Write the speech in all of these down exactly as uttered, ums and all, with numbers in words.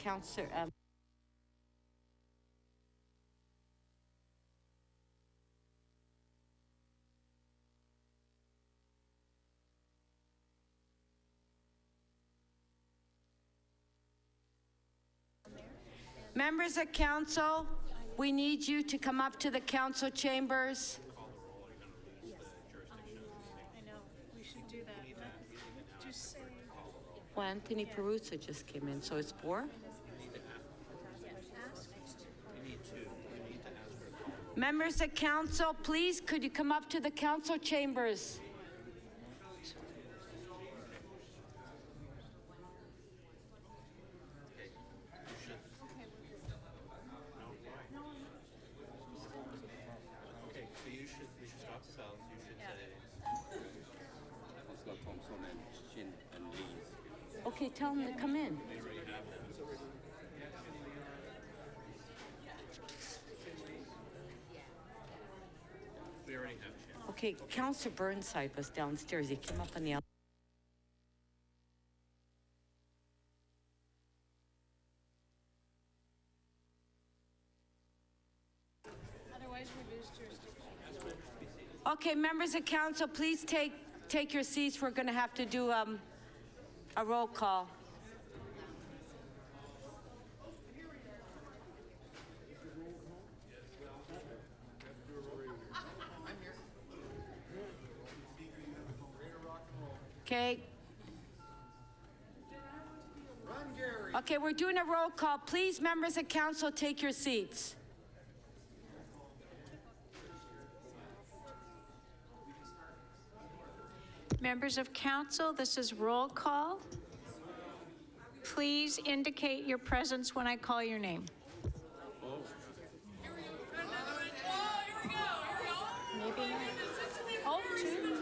Councillor. Um, Members of council, we need you to come up to the council chambers. I know, we should do that. Just say. Well, Anthony Perusa just came in, so it's four. Members of council, please, could you come up to the council chambers? Okay, tell them to come in. We already have. Okay, Councillor Burnside was downstairs. He came up on the other. Otherwise, we lose jurisdiction. Okay, members of council, please take take your seats. We're going to have to do um, a roll call. Okay. Okay, we're doing a roll call. Please, members of council, take your seats. Members of council, this is roll call. Please indicate your presence when I call your name. Maybe not. Oh, two.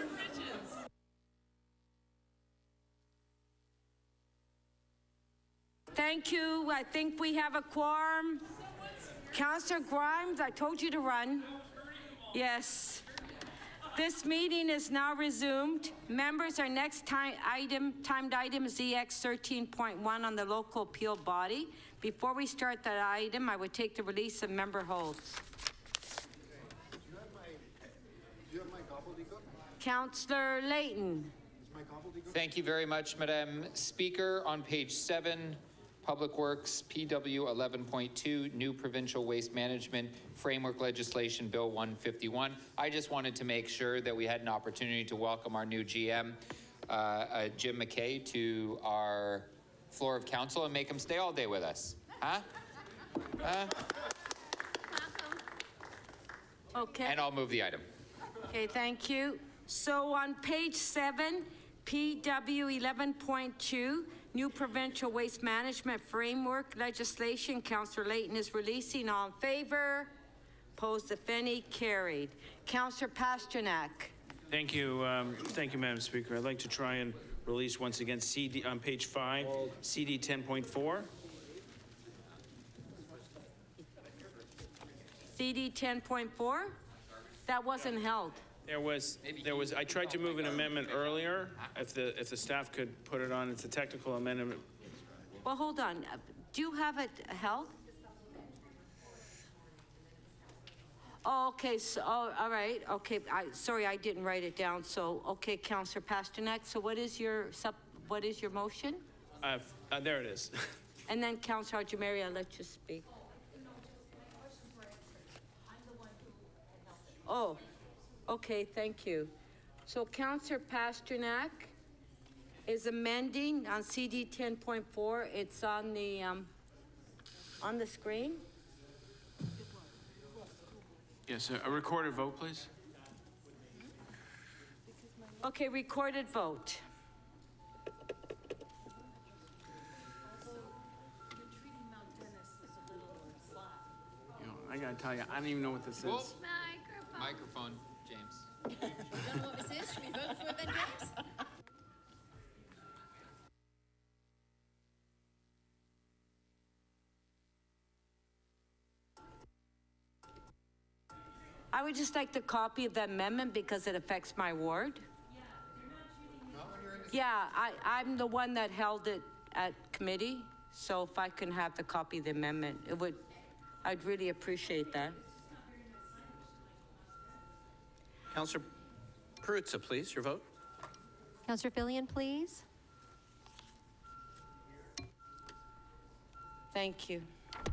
Thank you. I think we have a quorum. Councillor Grimes, I told you to run. Yes. This meeting is now resumed. Members, our next time item, timed item is E X thirteen point one on the local appeal body. Before we start that item, I would take the release of member holds. Councillor Layton. Thank you very much, Madam Speaker. On page seven, Public Works, P W eleven point two, New Provincial Waste Management Framework Legislation, Bill one fifty-one. I just wanted to make sure that we had an opportunity to welcome our new G M, uh, uh, Jim McKay, to our floor of council and make him stay all day with us. Huh? Huh? Okay. And I'll move the item. Okay, thank you. So on page seven, P W eleven point two, New Provincial Waste Management Framework Legislation, Councillor Layton is releasing. All in favor? Opposed, if any? Carried. Councillor Pasternak. Thank you, um, thank you, Madam Speaker. I'd like to try and release once again C D on page five, C D ten point four. C D ten point four? That wasn't held. There was, there was. I tried to move an amendment earlier. If the if the staff could put it on, it's a technical amendment. Well, hold on. Uh, Do you have it held? Oh, okay. So, oh, all right. Okay. I, sorry, I didn't write it down. So, okay, Councillor Pasternak. So, what is your sub? What is your motion? Uh, uh, there it is. And then, Councillor Ajamari, I'll let you speak. Oh. Okay, thank you. So Councillor Pasternak is amending on C D ten point four. It's on the um, on the screen. Yes, a recorded vote, please. Okay, recorded vote. You know, I gotta tell you, I don't even know what this Whoa. is. Microphone, James. You don't know what this is? Should we vote for it then, James? I would just like the copy of the amendment because it affects my ward. Yeah, I, I'm the one that held it at committee, So if I can have the copy of the amendment, it would, I'd really appreciate that. Councillor Perruzza, please, your vote. Councillor Fillion, please. Thank you.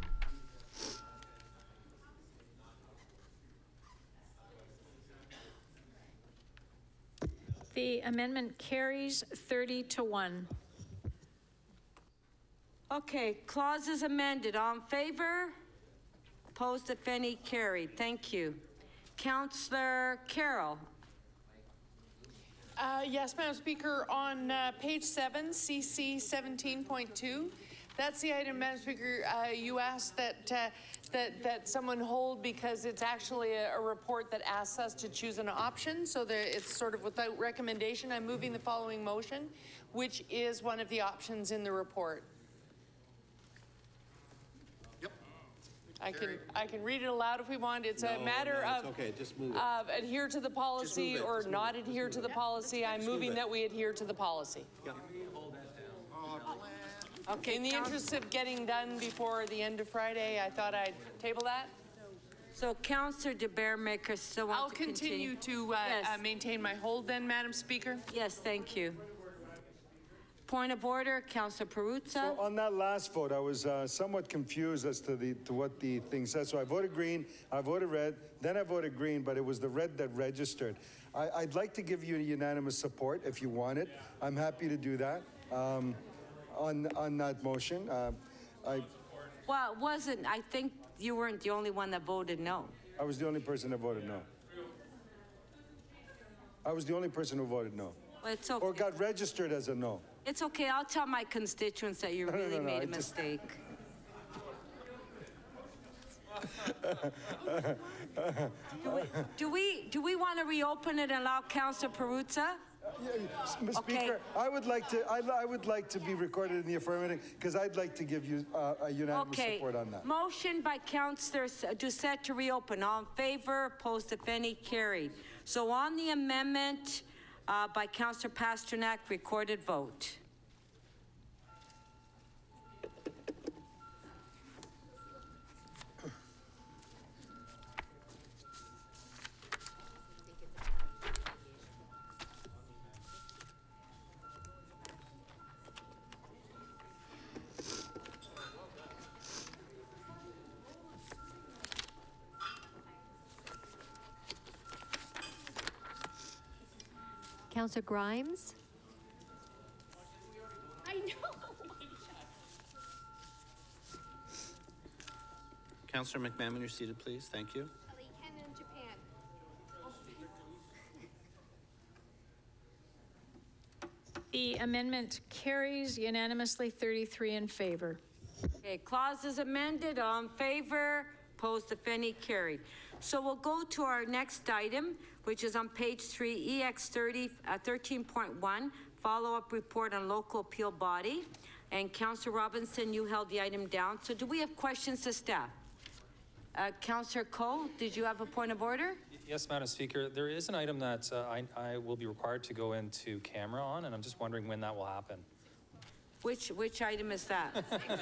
The amendment carries thirty to one. Okay, clause is amended. All in favor? Opposed, if any, carried. Thank you. Councillor Carroll. Uh, Yes, Madam Speaker, on uh, page seven, C C seventeen point two, that's the item, Madam Speaker, uh, you asked that, uh, that, that someone hold because it's actually a, a report that asks us to choose an option, so that it's sort of without recommendation. I'm moving the following motion, which is one of the options in the report. I can, I can read it aloud if we want. It's a No, matter no, it's of, okay. Just move it. of adhere to the policy it. or Just move not it. adhere to the policy. I'm moving it. that we adhere to the policy. Okay, In the Coun- interest of getting done before the end of Friday, I thought I'd table that. So Councillor De Bearmaker still wants I'll to continue. continue to uh, Yes. uh, maintain my hold then, Madam Speaker. Yes, thank you. Point of order, Councillor Perruzza. So on that last vote, I was uh, somewhat confused as to the to what the thing says. So I voted green, I voted red, then I voted green, but it was the red that registered. I, I'd like to give you unanimous support if you want it. I'm happy to do that um, on on that motion. Uh, I Well, it wasn't, I think you weren't the only one that voted no. I was the only person that voted no. I was the only person who voted no, Well, it's or okay. got registered as a no. It's okay, I'll tell my constituents that you no, really no, made I a just- mistake. Do we, do we, do we want to reopen it and allow Councillor Perruzza? Mister Okay. Speaker, I would like to. I, I would like to be recorded in the affirmative because I'd like to give you uh, a unanimous Okay. support on that. Motion by Councillor Doucette to reopen. All in favor, opposed, if any, carried. So on the amendment uh, by Councillor Pasternak, recorded vote. Councillor Grimes. I know. Councillor McMahon, you're seated, please. Thank you. Ken in Japan. The amendment carries unanimously, thirty-three in favor. Okay, clause is amended. All in favor, opposed, if any, carried. So we'll go to our next item, which is on page three, E X thirty, uh, thirteen point one, follow-up report on local appeal body. And Councillor Robinson, you held the item down. So do we have questions to staff? Uh, Councillor Coe, did you have a point of order? Yes, Madam Speaker. There is an item that uh, I, I will be required to go into camera on, and I'm just wondering when that will happen. Which, which item is that?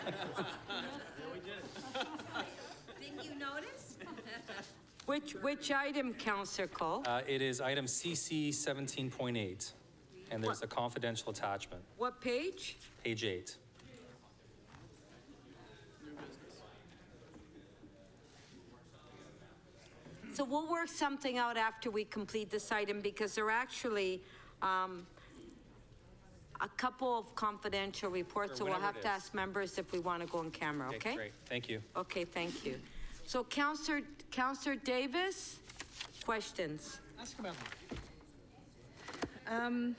Didn't you notice? Which, which item, Councillor Coe? Uh, it is item C C seventeen point eight, and there's a confidential attachment, What page? page eight. So we'll work something out after we complete this item because there are actually um, a couple of confidential reports, Sure, so we'll whenever have it to is. ask members if we want to go on camera, okay? Great. Thank you. Okay, thank you. So Councillor, Councillor Davis, questions? Ask about Um,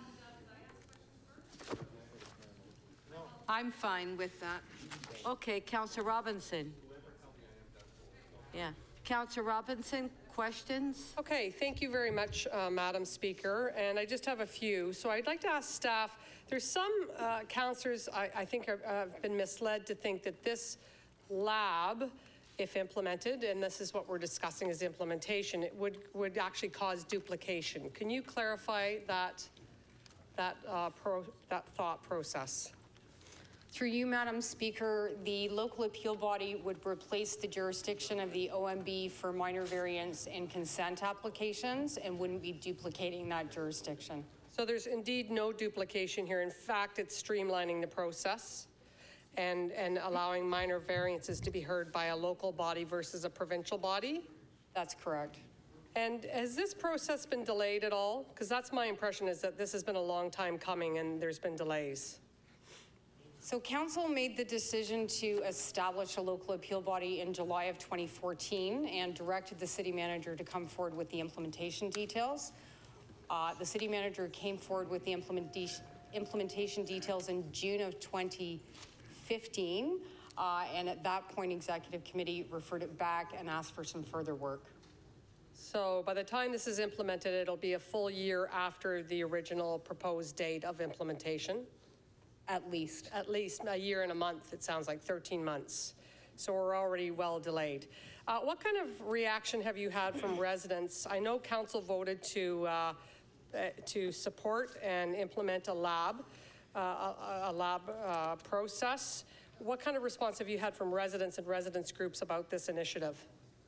I'm fine with that. Okay, Councillor Robinson. Yeah. Councillor Robinson, questions? Okay, thank you very much, uh, Madam Speaker, and I just have a few. So I'd like to ask staff, there's some uh, councillors I, I think are, uh, have been misled to think that this lab, if implemented, and this is what we're discussing is implementation, it would, would actually cause duplication. Can you clarify that, that, uh, pro, that thought process? Through you, Madam Speaker, the local appeal body would replace the jurisdiction of the O M B for minor variance and consent applications and wouldn't be duplicating that jurisdiction. So there's indeed no duplication here. In fact, it's streamlining the process and, and allowing minor variances to be heard by a local body versus a provincial body? That's correct. And has this process been delayed at all? Because that's my impression, is that this has been a long time coming and there's been delays. So council made the decision to establish a local appeal body in July of twenty fourteen and directed the city manager to come forward with the implementation details. Uh, the city manager came forward with the implementation, implementation details in June of twenty fifteen. Uh, and at that point, executive committee referred it back and asked for some further work. So by the time this is implemented, it'll be a full year after the original proposed date of implementation? At least. At least a year and a month, it sounds like thirteen months. So we're already well delayed. Uh, what kind of reaction have you had from residents? I know council voted to, uh, uh, to support and implement a lab, uh, a, a lab uh, process. What kind of response have you had from residents and residents groups about this initiative?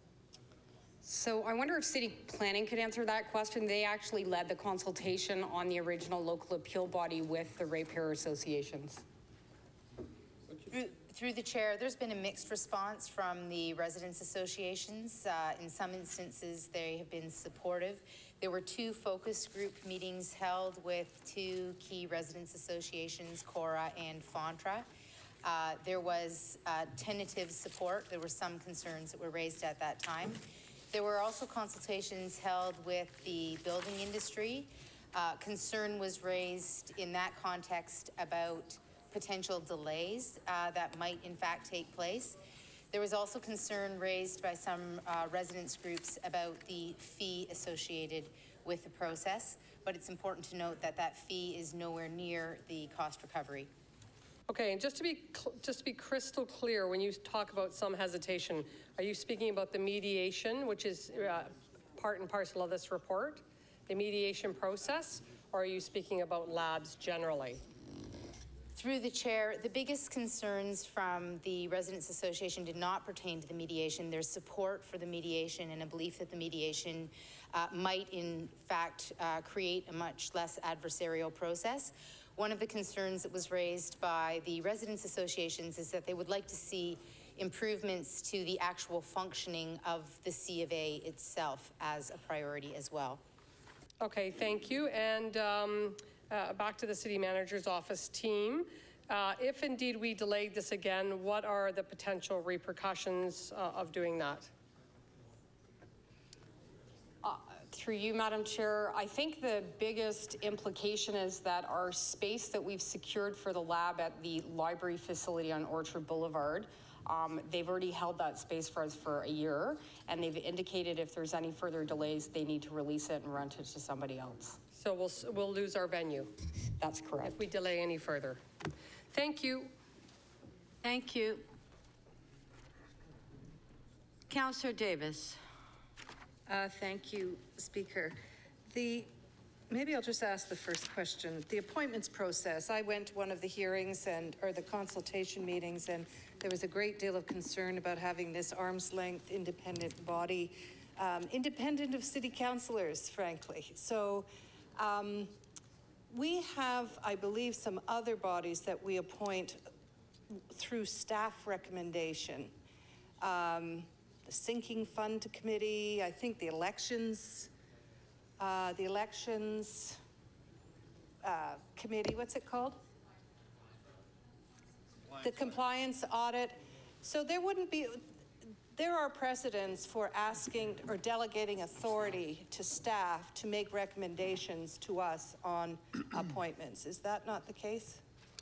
So I wonder if city planning could answer that question. They actually led the consultation on the original local appeal body with the ratepayer associations. Through, through the chair, there's been a mixed response from the residents associations. Uh, in some instances, they have been supportive. There were two focus group meetings held with two key residents associations, Cora and Fontra. Uh, there was uh, tentative support. There were some concerns that were raised at that time. There were also consultations held with the building industry. Uh, concern was raised in that context about potential delays uh, that might in fact take place. There was also concern raised by some uh, residents groups about the fee associated with the process, but it's important to note that that fee is nowhere near the cost recovery. Okay, and just to be just to be crystal clear, when you talk about some hesitation, are you speaking about the mediation, which is uh, part and parcel of this report, the mediation process, or are you speaking about labs generally? Through the chair, the biggest concerns from the Residents Association did not pertain to the mediation. There's support for the mediation and a belief that the mediation uh, might in fact uh, create a much less adversarial process. One of the concerns that was raised by the residents associations is that they would like to see improvements to the actual functioning of the C of A itself as a priority as well. Okay, thank you. And um, uh, back to the city manager's office team. Uh, if indeed we delayed this again, what are the potential repercussions uh, of doing that? Uh, through you, Madam Chair, I think the biggest implication is that our space that we've secured for the lab at the library facility on Orchard Boulevard, um, they've already held that space for us for a year, and they've indicated if there's any further delays, they need to release it and rent it to somebody else. So we'll, we'll lose our venue. That's correct. If we delay any further. Thank you. Thank you. Councillor Davis. Uh, thank you, Speaker. The, maybe I'll just ask the first question. The appointments process, I went to one of the hearings and, or the consultation meetings, and there was a great deal of concern about having this arm's length independent body, um, independent of city councillors, frankly. So um, we have, I believe, some other bodies that we appoint through staff recommendation. Um, the Sinking Fund Committee, I think the elections, uh, the elections uh, committee, what's it called? The compliance audit. So there wouldn't be, there are precedents for asking or delegating authority to staff to make recommendations to us on appointments. Is that not the case?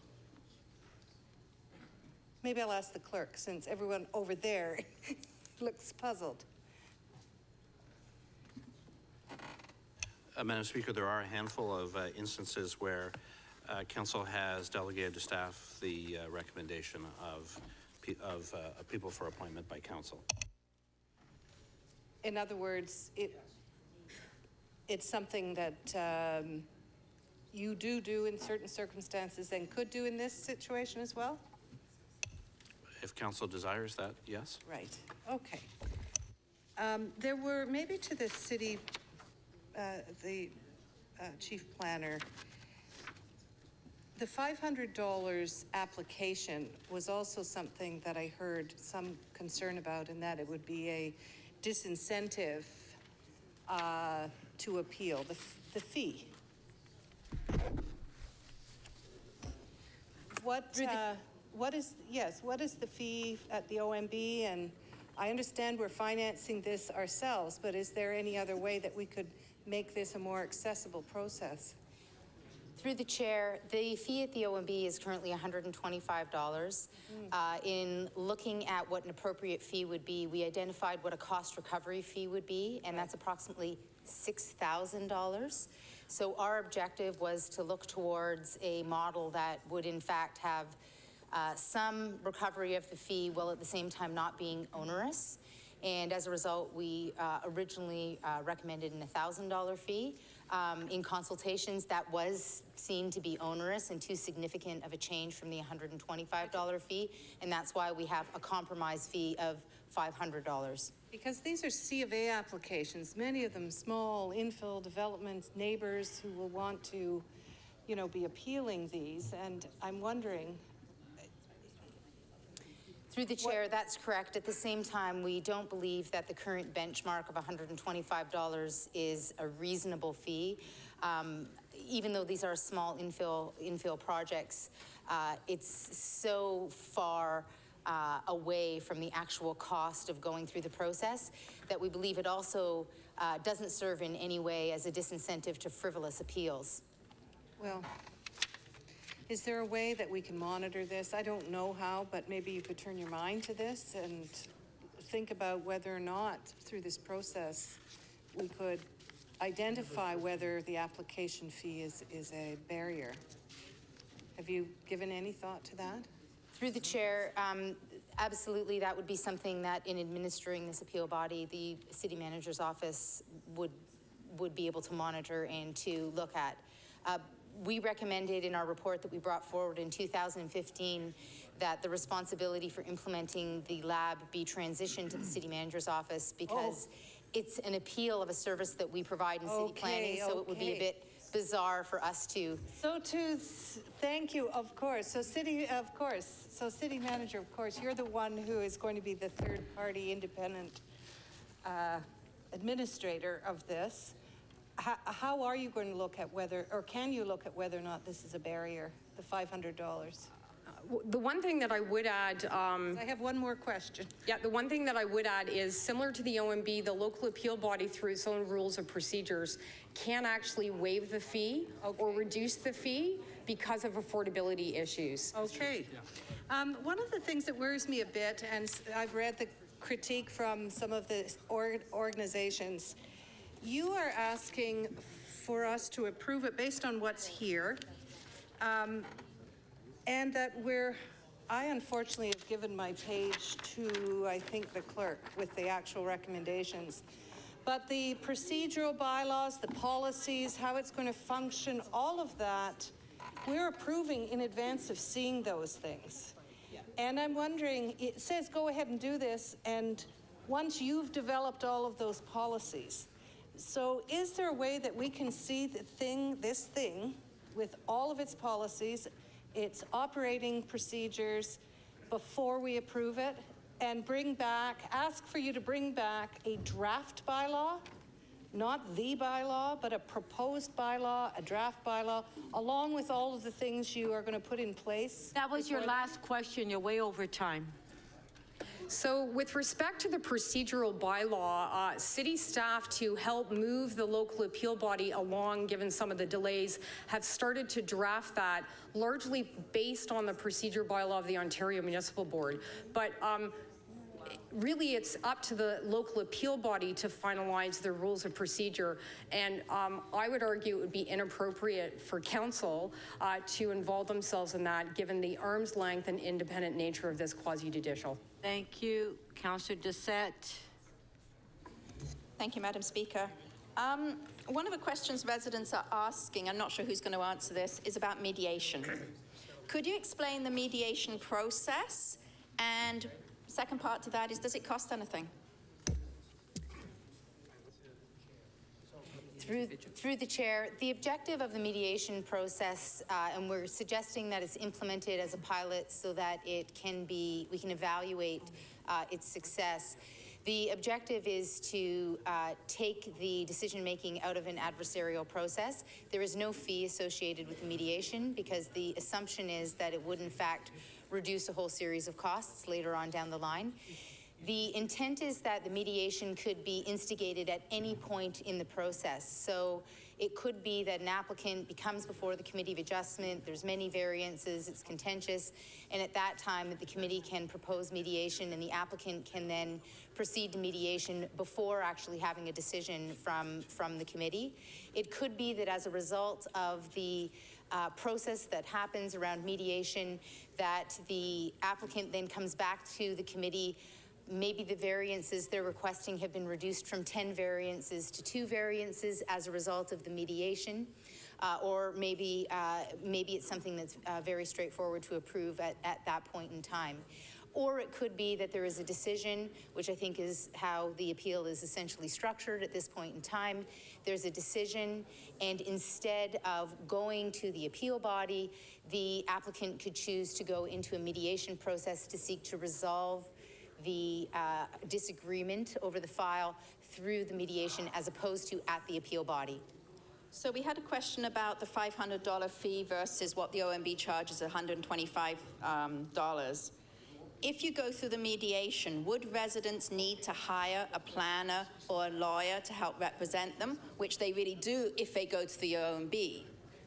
Maybe I'll ask the clerk, since everyone over there looks puzzled. Uh, Madam Speaker, there are a handful of uh, instances where uh, council has delegated to staff the uh, recommendation of, pe of uh, people for appointment by council. In other words, it, it's something that um, you do do in certain circumstances and could do in this situation as well? council desires that, yes. Right, okay. Um, There were, maybe to the city, uh, the uh, chief planner, the five hundred dollars application was also something that I heard some concern about, in that it would be a disincentive uh, to appeal, the, f- the fee. What, uh, what is, yes, what is the fee at the O M B? And I understand we're financing this ourselves, but is there any other way that we could make this a more accessible process? Through the chair, the fee at the O M B is currently one hundred twenty-five dollars. Mm. Uh, in looking at what an appropriate fee would be, we identified what a cost recovery fee would be, and that's approximately six thousand dollars. So our objective was to look towards a model that would in fact have uh, some recovery of the fee while at the same time not being onerous. And as a result, we uh, originally uh, recommended an one thousand dollars fee. Um, in consultations, that was seen to be onerous and too significant of a change from the one hundred twenty-five dollars fee, and that's why we have a compromise fee of five hundred dollars. Because these are C of A applications, many of them small infill developments, neighbors who will want to, you know, be appealing these, and I'm wondering. Through the chair, what? That's correct. At the same time, we don't believe that the current benchmark of one hundred twenty-five dollars is a reasonable fee. Um, even though these are small infill, infill projects, uh, it's so far uh, away from the actual cost of going through the process that we believe it also uh, doesn't serve in any way as a disincentive to frivolous appeals. Well, is there a way that we can monitor this? I don't know how, but maybe you could turn your mind to this and think about whether or not through this process we could identify whether the application fee is, is a barrier. Have you given any thought to that? Through the chair, um, absolutely, that would be something that in administering this appeal body, the city manager's office would, would be able to monitor and to look at. Uh, We recommended in our report that we brought forward in two thousand fifteen that the responsibility for implementing the lab be transitioned to the city manager's office because oh. it's an appeal of a service that we provide in city okay, planning, so okay. it would be a bit bizarre for us to. So to, thank you, of course. So city, of course. So city manager, of course, you're the one who is going to be the third party independent uh, administrator of this. How, how are you going to look at whether, or can you look at whether or not this is a barrier, the five hundred dollars? The one thing that I would add... Um, I have one more question. Yeah, the one thing that I would add is similar to the O M B, the local appeal body through its own rules of procedures can actually waive the fee okay. or reduce the fee because of affordability issues. Okay. Um, one of the things that worries me a bit, and I've read the critique from some of the or organizations, you are asking for us to approve it based on what's here, um, and that we're, I unfortunately have given my page to, I think, the clerk with the actual recommendations. But the procedural bylaws, the policies, how it's going to function, all of that, we're approving in advance of seeing those things. Yeah. And I'm wondering, it says go ahead and do this, and once you've developed all of those policies, so is there a way that we can see the thing, this thing, with all of its policies, its operating procedures, before we approve it, and bring back, ask for you to bring back a draft bylaw, not the bylaw, but a proposed bylaw, a draft bylaw, along with all of the things you are going to put in place? That was your last question. You're way over time. So with respect to the procedural bylaw, uh, city staff, to help move the local appeal body along, given some of the delays, have started to draft that largely based on the procedure bylaw of the Ontario Municipal Board. But um, really it's up to the local appeal body to finalize their rules of procedure. And um, I would argue it would be inappropriate for council uh, to involve themselves in that, given the arm's length and independent nature of this quasi-judicial. Thank you. Councillor Doucette. Thank you, Madam Speaker. Um, one of the questions residents are asking, I'm not sure who's going to answer this, is about mediation. Could you explain the mediation process And second part to that is, does it cost anything? Through, through the chair, the objective of the mediation process, uh, and we're suggesting that it's implemented as a pilot so that it can be, we can evaluate uh, its success. The objective is to uh, take the decision-making out of an adversarial process. There is no fee associated with the mediation because the assumption is that it would in fact reduce a whole series of costs later on down the line. The intent is that the mediation could be instigated at any point in the process. So it could be that an applicant becomes before the Committee of Adjustment, there's many variances, it's contentious, and at that time the committee can propose mediation and the applicant can then proceed to mediation before actually having a decision from, from the committee. It could be that as a result of the uh, process that happens around mediation, that the applicant then comes back to the committee. Maybe the variances they're requesting have been reduced from ten variances to two variances as a result of the mediation. Uh, or maybe, uh, maybe it's something that's uh, very straightforward to approve at, at that point in time. Or it could be that there is a decision, which I think is how the appeal is essentially structured at this point in time. There's a decision, and instead of going to the appeal body, the applicant could choose to go into a mediation process to seek to resolve the uh, disagreement over the file through the mediation as opposed to at the appeal body. So we had a question about the five hundred dollar fee versus what the O M B charges, one hundred twenty-five dollars. Um, if you go through the mediation, would residents need to hire a planner or a lawyer to help represent them, which they really do if they go to the O M B?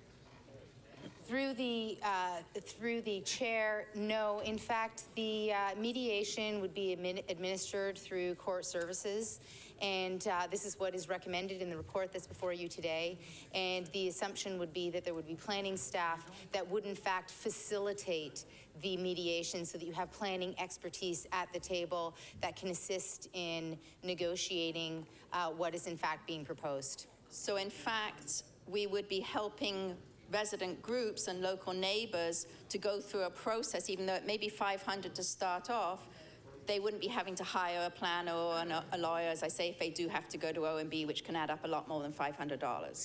Through the, uh, through the chair, no. In fact, the uh, mediation would be admin administered through court services, and uh, this is what is recommended in the report that's before you today. And the assumption would be that there would be planning staff that would in fact facilitate the mediation so that you have planning expertise at the table that can assist in negotiating uh, what is in fact being proposed. So in fact, we would be helping resident groups and local neighbors to go through a process, even though it may be five hundred to start off, they wouldn't be having to hire a planner or an, a lawyer, as I say, if they do have to go to O M B, which can add up a lot more than five hundred dollars.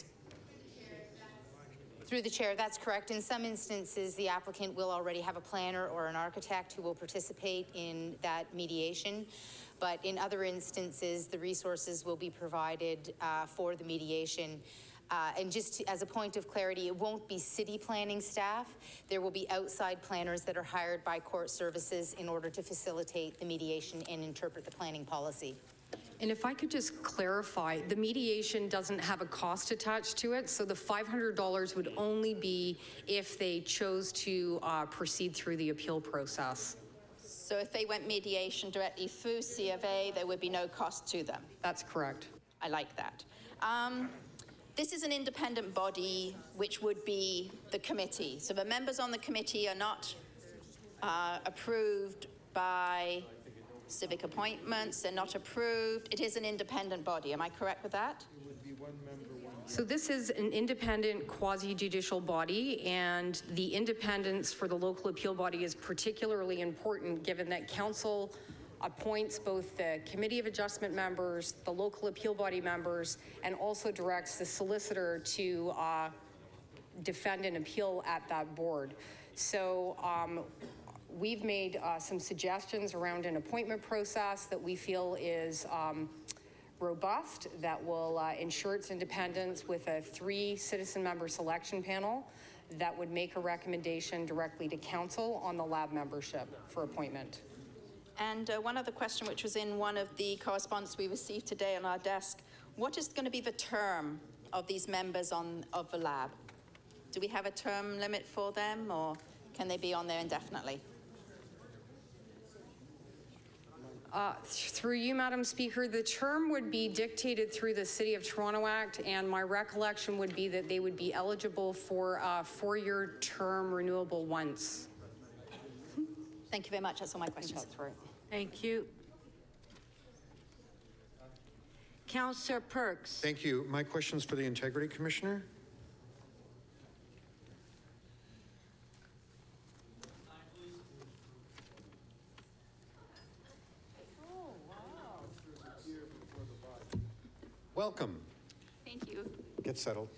Through the chair, that's correct. In some instances, the applicant will already have a planner or an architect who will participate in that mediation. But in other instances, the resources will be provided uh, for the mediation. Uh, and just to, as a point of clarity, it won't be city planning staff. There will be outside planners that are hired by court services in order to facilitate the mediation and interpret the planning policy. And if I could just clarify, the mediation doesn't have a cost attached to it, so the five hundred dollars would only be if they chose to uh, proceed through the appeal process. So if they went mediation directly through C of A, there would be no cost to them? That's correct. I like that. Um, This is an independent body, which would be the committee. So the members on the committee are not uh, approved by civic appointments. They're not approved. It is an independent body. Am I correct with that? It would be one member, one. So this is an independent quasi-judicial body, and the independence for the local appeal body is particularly important given that council appoints both the Committee of Adjustment members, the local appeal body members, and also directs the solicitor to uh, defend an appeal at that board. So um, we've made uh, some suggestions around an appointment process that we feel is um, robust, that will uh, ensure its independence with a three citizen member selection panel that would make a recommendation directly to council on the lab membership for appointment. And uh, one other question, which was in one of the correspondence we received today on our desk, what is going to be the term of these members on, of the lab? Do we have a term limit for them, or can they be on there indefinitely? Uh, through you, Madam Speaker, the term would be dictated through the City of Toronto Act, and my recollection would be that they would be eligible for a four-year term renewable once. Thank you very much. That's all my questions. That's right. Thank you. Councillor Perks. Thank you. My question's for the Integrity Commissioner. Welcome. Thank you. Get settled.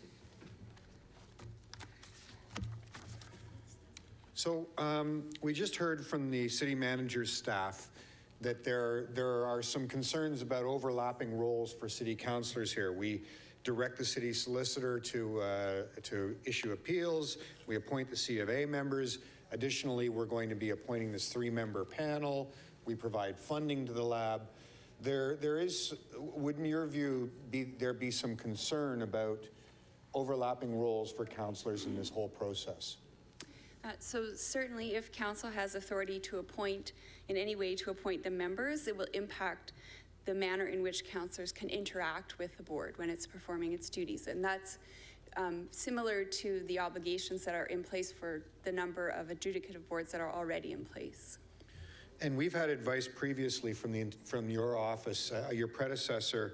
So um, we just heard from the city manager's staff that there, there are some concerns about overlapping roles for city councilors here. We direct the city solicitor to, uh, to issue appeals. We appoint the C of A members. Additionally, we're going to be appointing this three-member panel. We provide funding to the lab. There, there is, would in your view, be, there be some concern about overlapping roles for councilors in this whole process? Uh, so certainly if council has authority to appoint in any way to appoint the members, it will impact the manner in which councillors can interact with the board when it's performing its duties. And that's um, similar to the obligations that are in place for the number of adjudicative boards that are already in place. And we've had advice previously from the from your office, uh, your predecessor,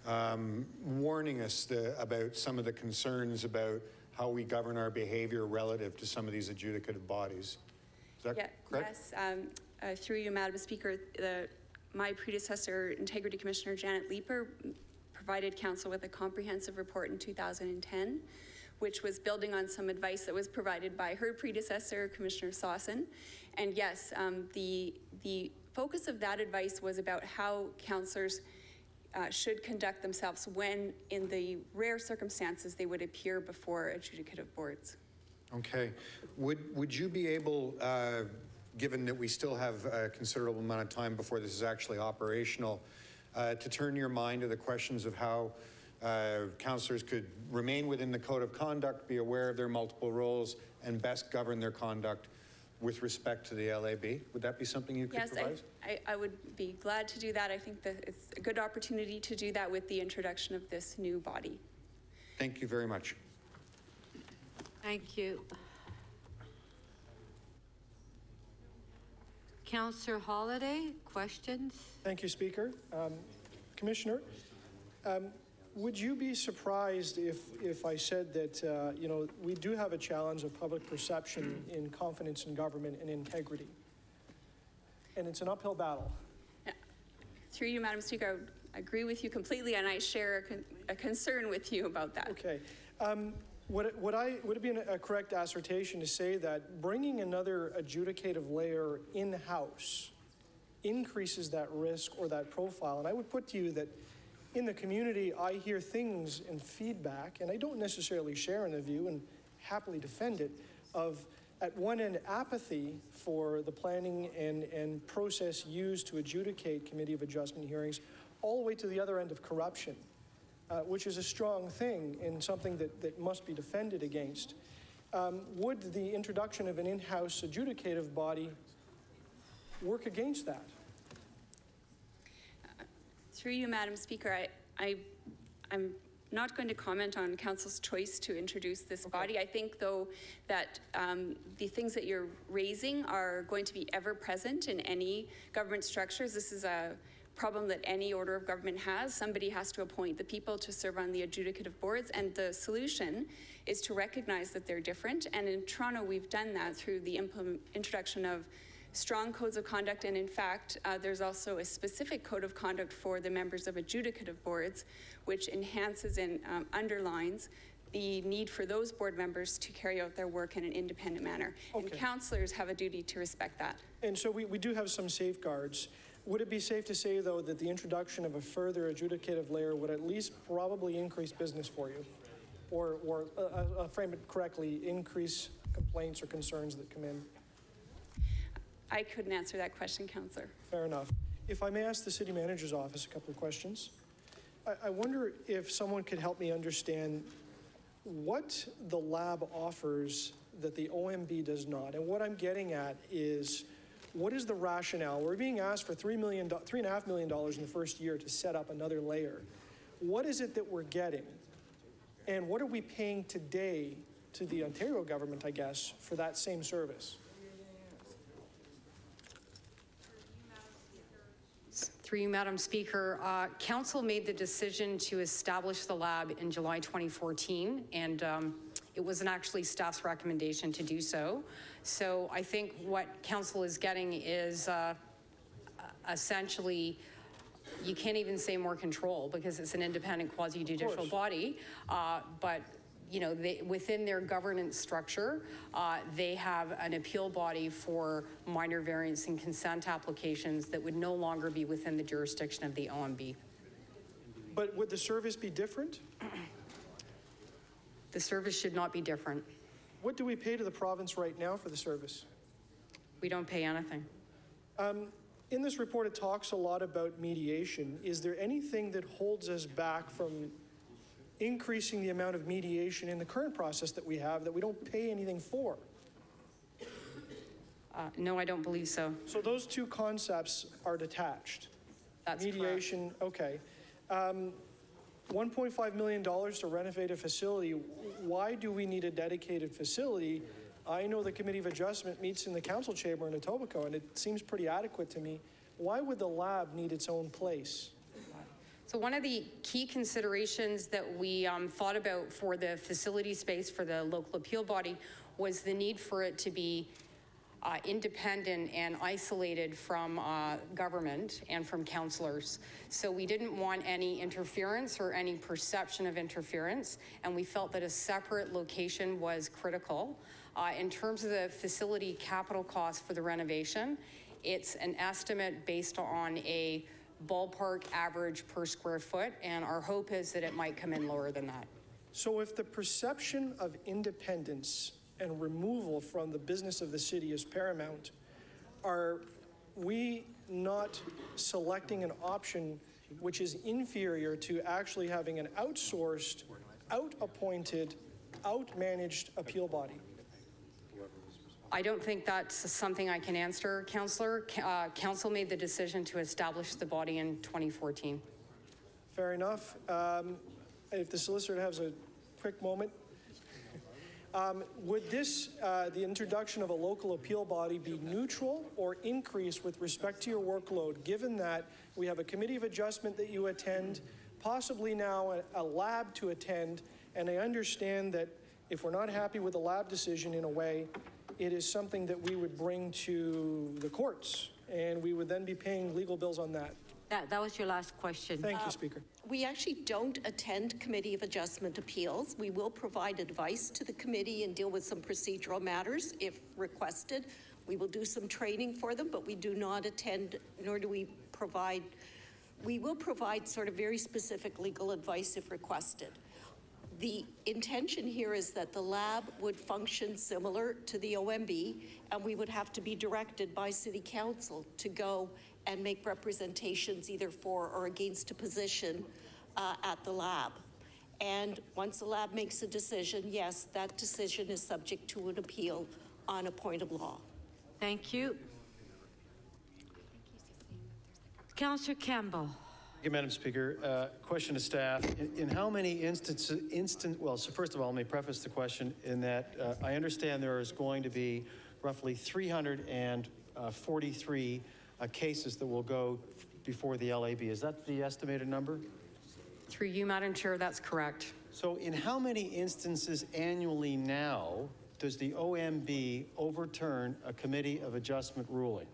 um, warning us the, about some of the concerns about how we govern our behavior relative to some of these adjudicative bodies. Is that yeah, correct? Yes, um, uh, through you, Madam Speaker, the, my predecessor, Integrity Commissioner Janet Leeper, provided council with a comprehensive report in two thousand ten, which was building on some advice that was provided by her predecessor, Commissioner Sawson. And yes, um, the, the focus of that advice was about how councillors uh, should conduct themselves when, in the rare circumstances, they would appear before adjudicative boards. Okay. Would, would you be able, uh, given that we still have a considerable amount of time before this is actually operational, uh, to turn your mind to the questions of how uh, councillors could remain within the code of conduct, be aware of their multiple roles, and best govern their conduct with respect to the L A B? Would that be something you could yes, provide? Yes, I, I would be glad to do that. I think that it's a good opportunity to do that with the introduction of this new body. Thank you very much. Thank you. Councillor Holliday, questions? Thank you, Speaker. Um, Commissioner, um, would you be surprised if, if I said that, uh, you know, we do have a challenge of public perception in confidence in government and integrity? And it's an uphill battle. Through you, Madam Speaker, I would agree with you completely, and I share a, con a concern with you about that. Okay. Um, would, it, would, I, would it be an, a correct assertion to say that bringing another adjudicative layer in-house increases that risk or that profile? And I would put to you that in the community, I hear things and feedback, and I don't necessarily share in the view and happily defend it, of at one end apathy for the planning and, and process used to adjudicate Committee of Adjustment hearings, all the way to the other end of corruption, uh, which is a strong thing and something that, that must be defended against. Um, would the introduction of an in-house adjudicative body work against that? Through you, Madam Speaker, I, I, I'm not going to comment on Council's choice to introduce this okay. body. I think, though, that um, the things that you're raising are going to be ever present in any government structures. This is a problem that any order of government has. Somebody has to appoint the people to serve on the adjudicative boards, and the solution is to recognize that they're different. And in Toronto, we've done that through the implement, introduction of strong codes of conduct, and in fact, uh, there's also a specific code of conduct for the members of adjudicative boards, which enhances and um, underlines the need for those board members to carry out their work in an independent manner. Okay. And councillors have a duty to respect that. And so we, we do have some safeguards. Would it be safe to say, though, that the introduction of a further adjudicative layer would at least probably increase business for you? Or, or uh, uh, frame it correctly, increase complaints or concerns that come in? I couldn't answer that question, Councillor. Fair enough. If I may ask the City Manager's office a couple of questions. I, I wonder if someone could help me understand what the lab offers that the O M B does not. And what I'm getting at is, what is the rationale? We're being asked for three million, three and a half million dollars in the first year to set up another layer. What is it that we're getting? And what are we paying today to the Ontario government, I guess, for that same service? Through you, Madam Speaker, uh, Council made the decision to establish the lab in July twenty fourteen, and um, it wasn't actually staff's recommendation to do so. So I think what Council is getting is uh, essentially you can't even say more control because it's an independent quasi-judicial body. Uh, but, you know, they, within their governance structure, uh, they have an appeal body for minor variance and consent applications that would no longer be within the jurisdiction of the O M B. But would the service be different? The service should not be different. What do we pay to the province right now for the service? We don't pay anything. Um, in this report, it talks a lot about mediation. Is there anything that holds us back from increasing the amount of mediation in the current process that we have that we don't pay anything for? Uh, no, I don't believe so. So those two concepts are detached. That's mediation, okay. Um, one point five million dollars to renovate a facility. Why do we need a dedicated facility? I know the Committee of Adjustment meets in the council chamber in Etobicoke, and it seems pretty adequate to me. Why would the lab need its own place? So one of the key considerations that we um, thought about for the facility space for the local appeal body was the need for it to be uh, independent and isolated from uh, government and from councillors. So we didn't want any interference or any perception of interference, and we felt that a separate location was critical. Uh, in terms of the facility capital cost for the renovation, it's an estimate based on a ballpark average per square foot, and our hope is that it might come in lower than that. So if the perception of independence and removal from the business of the city is paramount, are we not selecting an option which is inferior to actually having an outsourced, out-appointed, out-managed appeal body? I don't think that's something I can answer, Councillor. Uh, Council made the decision to establish the body in twenty fourteen. Fair enough. Um, if the solicitor has a quick moment. Um, would this, uh, the introduction of a local appeal body, be neutral or increase with respect to your workload, given that we have a committee of adjustment that you attend, possibly now a, a lab to attend, and I understand that if we're not happy with the lab decision in a way, it is something that we would bring to the courts, and we would then be paying legal bills on that. That, that was your last question. Thank you, Uh, Speaker. We actually don't attend Committee of Adjustment appeals. We will provide advice to the committee and deal with some procedural matters if requested. We will do some training for them, but we do not attend, nor do we provide, we will provide sort of very specific legal advice if requested. The intention here is that the lab would function similar to the O M B, and we would have to be directed by City Council to go and make representations either for or against a position uh, at the lab. And once the lab makes a decision, yes, that decision is subject to an appeal on a point of law. Thank you. Councillor Campbell. Thank you, Madam Speaker. Uh, question to staff. In, in how many instances, instant, well, so first of all, let me preface the question in that uh, I understand there is going to be roughly three hundred forty-three uh, cases that will go before the L A B. Is that the estimated number? Through you, Madam Chair, that's correct. So in how many instances annually now does the O M B overturn a Committee of Adjustment ruling?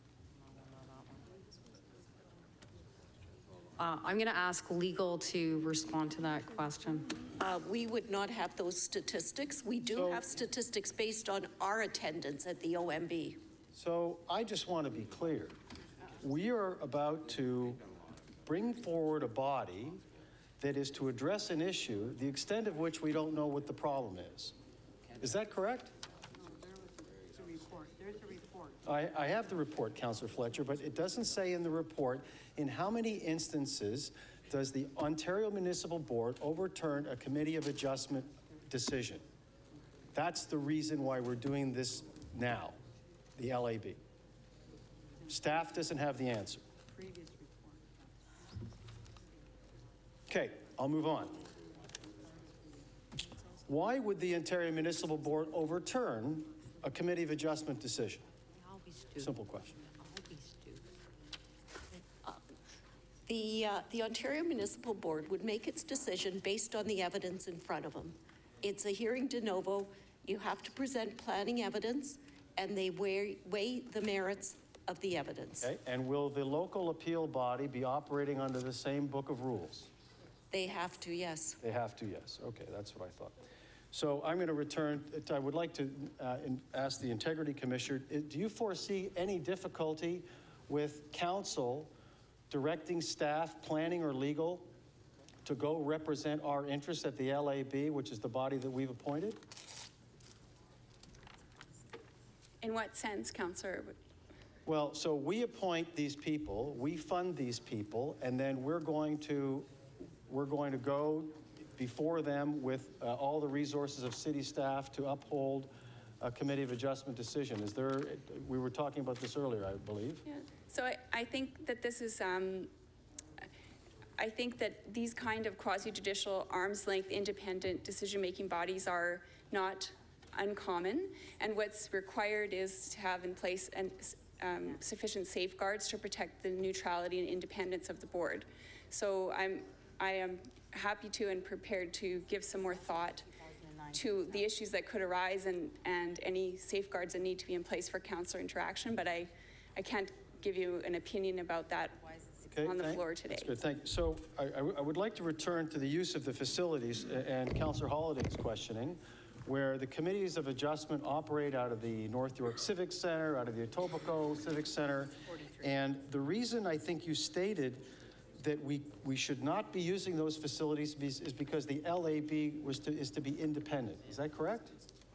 Uh, I'm going to ask legal to respond to that question. Uh, we would not have those statistics. We do So- have statistics based on our attendance at the O M B. So I just want to be clear. We are about to bring forward a body that is to address an issue, the extent of which we don't know what the problem is. Is that correct? There's a report. There's a report. I, I have the report, Councillor Fletcher, but it doesn't say in the report in how many instances does the Ontario Municipal Board overturn a Committee of Adjustment decision. That's the reason why we're doing this now, the L A B. Staff doesn't have the answer. Okay, I'll move on. Why would the Ontario Municipal Board overturn a Committee of Adjustment decision? Simple question. The, uh, the Ontario Municipal Board would make its decision based on the evidence in front of them. It's a hearing de novo. You have to present planning evidence, and they weigh, weigh the merits of the evidence. Okay, and will the local appeal body be operating under the same book of rules? They have to, yes. They have to, yes. Okay, that's what I thought. So I'm going to return, I would like to uh, in- ask the Integrity Commissioner, uh, do you foresee any difficulty with council directing staff, planning or legal, to go represent our interests at the L A B, which is the body that we've appointed? In what sense, Councillor? Well, so we appoint these people, we fund these people, and then we're going to, we're going to go before them with uh, all the resources of city staff to uphold a Committee of Adjustment decision. Is there, we were talking about this earlier, I believe. Yeah. So I, I think that this is, um, I think that these kind of quasi-judicial, arm's-length, independent decision-making bodies are not uncommon, and what's required is to have in place an, um, sufficient safeguards to protect the neutrality and independence of the board. So I'm, I am happy to and prepared to give some more thought to the issues that could arise and, and any safeguards that need to be in place for councillor interaction, but I, I can't give you an opinion about that Okay, on the thank- floor today. That's good, thank you. So I, I w- I would like to return to the use of the facilities a- and Councillor Holliday's questioning, where the committees of adjustment operate out of the North York Civic Center, out of the Etobicoke Civic Center. And the reason I think you stated that we, we should not be using those facilities is is because the L A B was to, is to be independent. Is that correct?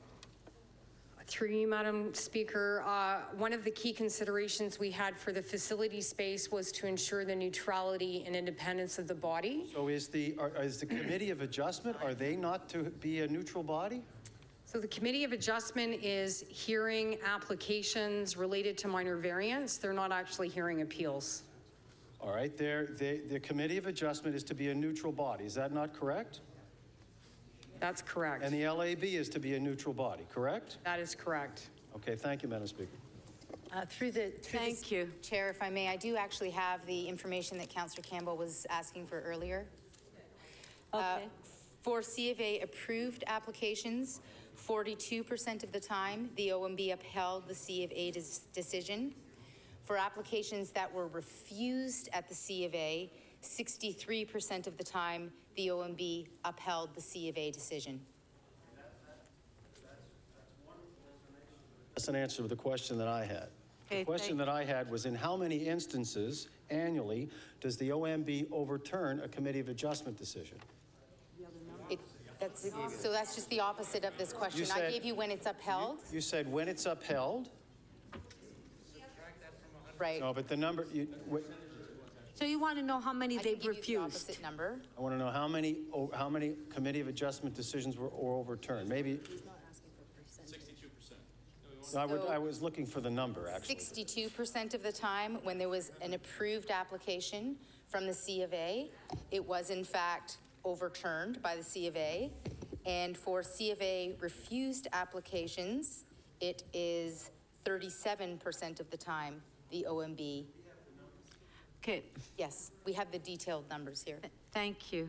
Through you, Madam Speaker, uh, one of the key considerations we had for the facility space was to ensure the neutrality and independence of the body. So is the, are, is the Committee of Adjustment, are they not to be a neutral body? So the Committee of Adjustment is hearing applications related to minor variance. They're not actually hearing appeals. All right, there, they, the Committee of Adjustment is to be a neutral body. Is that not correct? That's correct. And the L A B is to be a neutral body, correct? That is correct. Okay, thank you, Madam Speaker. Uh, Through the, through Thank this- you. Chair, if I may, I do actually have the information that Councillor Campbell was asking for earlier. Uh, Okay. For C of A approved applications, forty-two percent of the time, the O M B upheld the C of A des- decision. For applications that were refused at the C of A, sixty-three percent of the time, the O M B upheld the C of A decision. That's an answer to the question that I had. Okay, The question thank- that I had was, in how many instances annually does the O M B overturn a Committee of Adjustment decision? It, that's, so that's just the opposite of this question. I said- gave you when it's upheld, You said when it's upheld? right? No, but the number, you, wh- So you want to know how many I can they've give you the refused? opposite number. I want to know how many, oh, how many Committee of Adjustment decisions were were overturned? Maybe, I would, I was looking for the number, actually. sixty-two percent of the time, when there was an approved application from the C of A, it was in fact overturned by the C of A. And for C of A refused applications, it is thirty-seven percent of the time, the O M B. Okay, Yes, we have the detailed numbers here. thank you.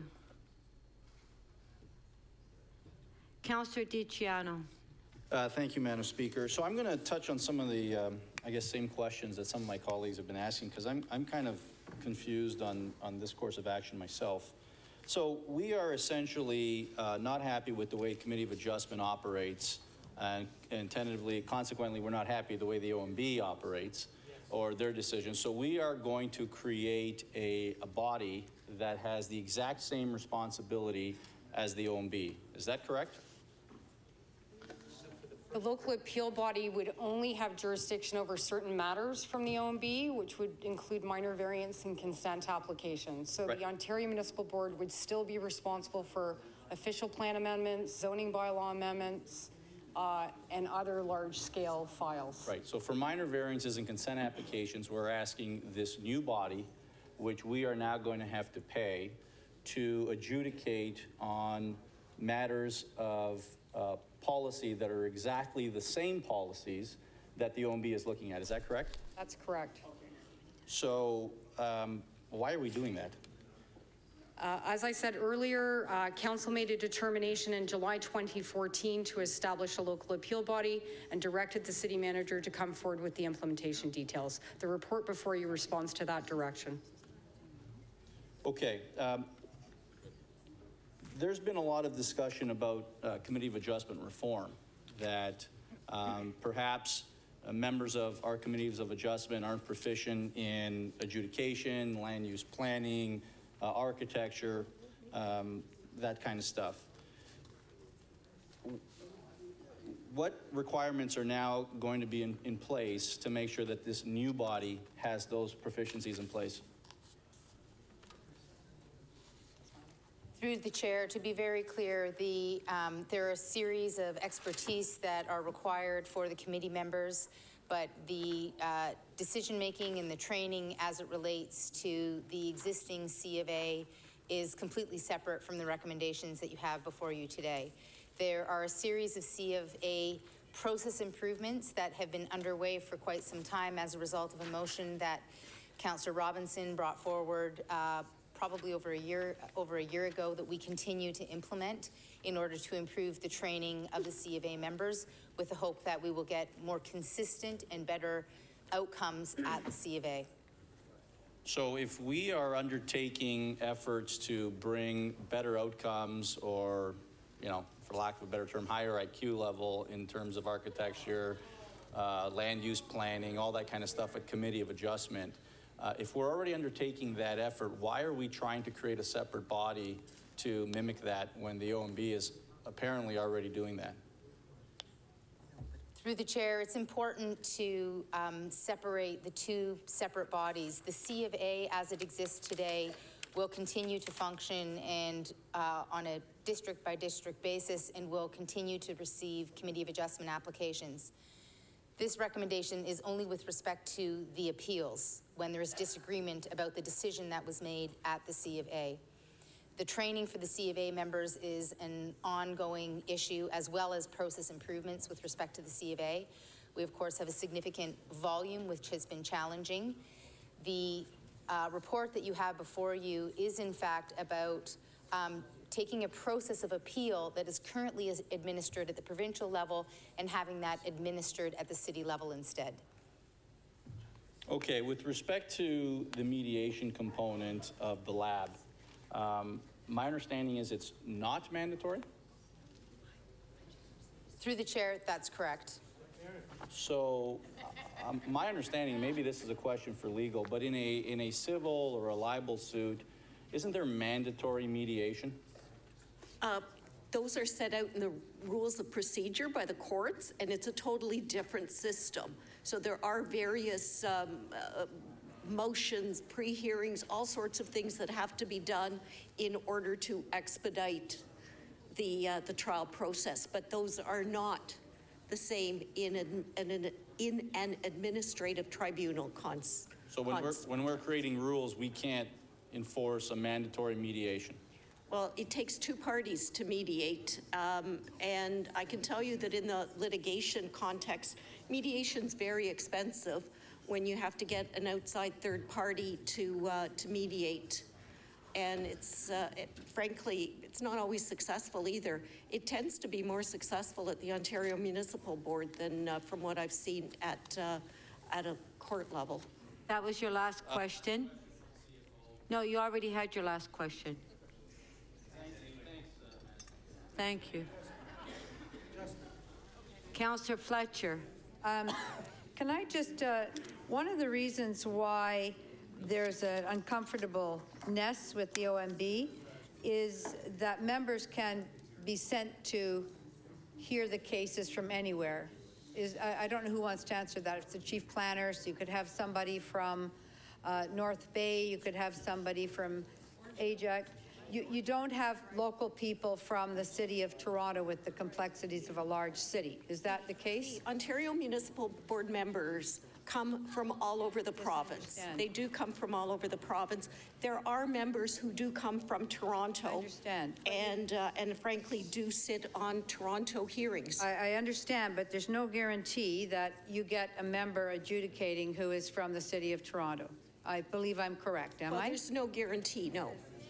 Councillor DiCiano. Uh, Thank you, Madam Speaker. So I'm going to touch on some of the, um, I guess, same questions that some of my colleagues have been asking, because I'm, I'm kind of confused on, on this course of action myself. So we are essentially uh, not happy with the way Committee of Adjustment operates, and, and tentatively, consequently, we're not happy the way the O M B operates or their decisions. So we are going to create a, a body that has the exact same responsibility as the O M B. Is that correct? The local appeal body would only have jurisdiction over certain matters from the O M B, which would include minor variance and consent applications. So Right. the Ontario Municipal Board would still be responsible for official plan amendments, zoning bylaw amendments, uh, and other large-scale files. Right, so for minor variances and consent applications, we're asking this new body, which we are now going to have to pay, to adjudicate on matters of uh, policy that are exactly the same policies that the O M B is looking at. Is that correct? That's correct. So um, why are we doing that? Uh, As I said earlier, uh, council made a determination in July twenty fourteen to establish a local appeal body and directed the city manager to come forward with the implementation details. The report before you responds to that direction. Okay. Um, there's been a lot of discussion about uh, Committee of Adjustment reform, that um, perhaps uh, members of our Committees of Adjustment aren't proficient in adjudication, land use planning, uh, architecture, um, that kind of stuff. What requirements are now going to be in, in place to make sure that this new body has those proficiencies in place? Through the chair, to be very clear, the, um, there are a series of expertise that are required for the committee members, but the uh, decision-making and the training as it relates to the existing C of A is completely separate from the recommendations that you have before you today. There are a series of C of A process improvements that have been underway for quite some time as a result of a motion that Councillor Robinson brought forward uh, probably over a year over a year ago, that we continue to implement in order to improve the training of the C of A members, with the hope that we will get more consistent and better outcomes at the C of A. So if we are undertaking efforts to bring better outcomes, or, you know, for lack of a better term, higher I Q level in terms of architecture, uh, land use planning, all that kind of stuff at Committee of Adjustment, Uh, if we're already undertaking that effort, why are we trying to create a separate body to mimic that when the O M B is apparently already doing that? Through the chair, it's important to um, separate the two separate bodies. The C of A, as it exists today, will continue to function and uh, on a district by district basis, and will continue to receive Committee of Adjustment applications. This recommendation is only with respect to the appeals, when there is disagreement about the decision that was made at the C of A. The training for the C of A members is an ongoing issue, as well as process improvements with respect to the C of A. We, of course, have a significant volume, which has been challenging. The uh, report that you have before you is, in fact, about um, taking a process of appeal that is currently administered at the provincial level and having that administered at the city level instead. Okay, with respect to the mediation component of the lab, um, my understanding is it's not mandatory? Through the chair, that's correct. So um, my understanding, maybe this is a question for legal, but in a, in a civil or a libel suit, isn't there mandatory mediation? Uh, those are set out in the rules of procedure by the courts, and it's a totally different system. So there are various um, uh, motions, pre-hearings, all sorts of things that have to be done in order to expedite the, uh, the trial process. But those are not the same in an, in an, in an administrative tribunal. Cons so when cons we're, when we're creating rules, we can't enforce a mandatory mediation? Well, it takes two parties to mediate, um, and I can tell you that in the litigation context, mediation's very expensive when you have to get an outside third party to uh, to mediate, and it's uh, it, frankly, it's not always successful either. It tends to be more successful at the Ontario Municipal Board than uh, from what I've seen at uh, at a court level. That was your last question? No, you already had your last question. Thank you. Councillor Fletcher. Um, can I just, uh, one of the reasons why there's an uncomfortableness with the O M B is that members can be sent to hear the cases from anywhere. Is, I, I don't know who wants to answer that. If it's the chief planner, so you could have somebody from uh, North Bay, you could have somebody from Ajax. You, you don't have local people from the city of Toronto with the complexities of a large city. Is that the case? The Ontario Municipal Board members come from all over the province. They do come from all over the province. There are members who do come from Toronto. I understand. And, uh, and frankly, do sit on Toronto hearings. I, I understand, but there's no guarantee that you get a member adjudicating who is from the city of Toronto. I believe I'm correct, am well, I? There's no guarantee, no.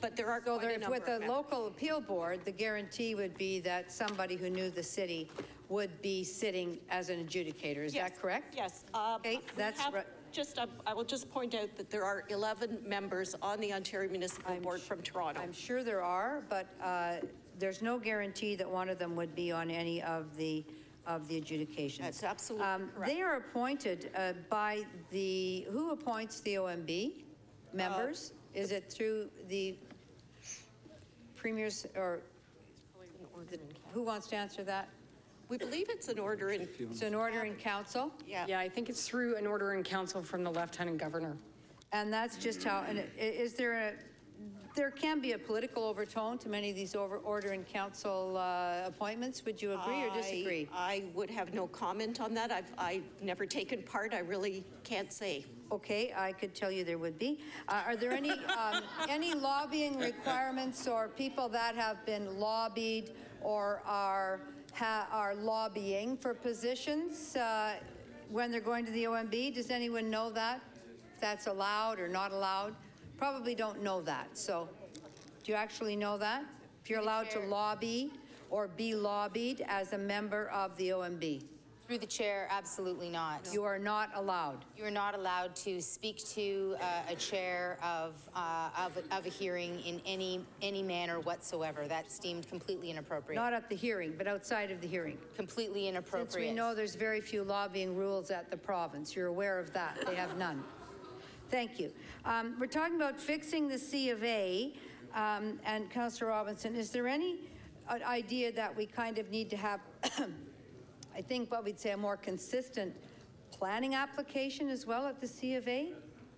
but there are So quite a there, number with of a members. local appeal board, the guarantee would be that somebody who knew the city would be sitting as an adjudicator. Is Yes, that correct? Yes. Um, Okay, we that's have right. Just, uh, I will just point out that there are eleven members on the Ontario Municipal Board from Toronto. I'm sure there are, but uh, there's no guarantee that one of them would be on any of the of the adjudications. That's absolutely correct. They are appointed uh, by the, who appoints the O M B members? Uh, Is it through the premiers, or the- who wants to answer that? We believe it's an order in. It's an order in council? Yeah. Yeah, I think it's through an order in council from the Lieutenant Governor. And that's just how, and i- is there a, there can be a political overtone to many of these over, order in council uh, appointments. Would you agree or I- disagree? I would have no comment on that. I've, I've never taken part. I really can't say. Okay, I could tell you there would be. Uh, Are there any, um, any lobbying requirements or people that have been lobbied or are, ha- are lobbying for positions uh, when they're going to the O M B? Does anyone know that? If that's allowed or not allowed? Probably don't know that. So do you actually know that? If you're allowed to lobby or be lobbied as a member of the O M B? Through the chair, absolutely not. You are not allowed. You are not allowed to speak to uh, a chair of, uh, of, a- of a hearing in any, any manner whatsoever. That's deemed completely inappropriate. Not at the hearing, but outside of the hearing. Completely inappropriate. Since we know there's very few lobbying rules at the province, you're aware of that. They have none. Thank you. Um, we're talking about fixing the C of A, um, and Councillor Robinson, is there any uh, idea that we kind of need to have, I think what we'd say a more consistent planning application as well at the C of A?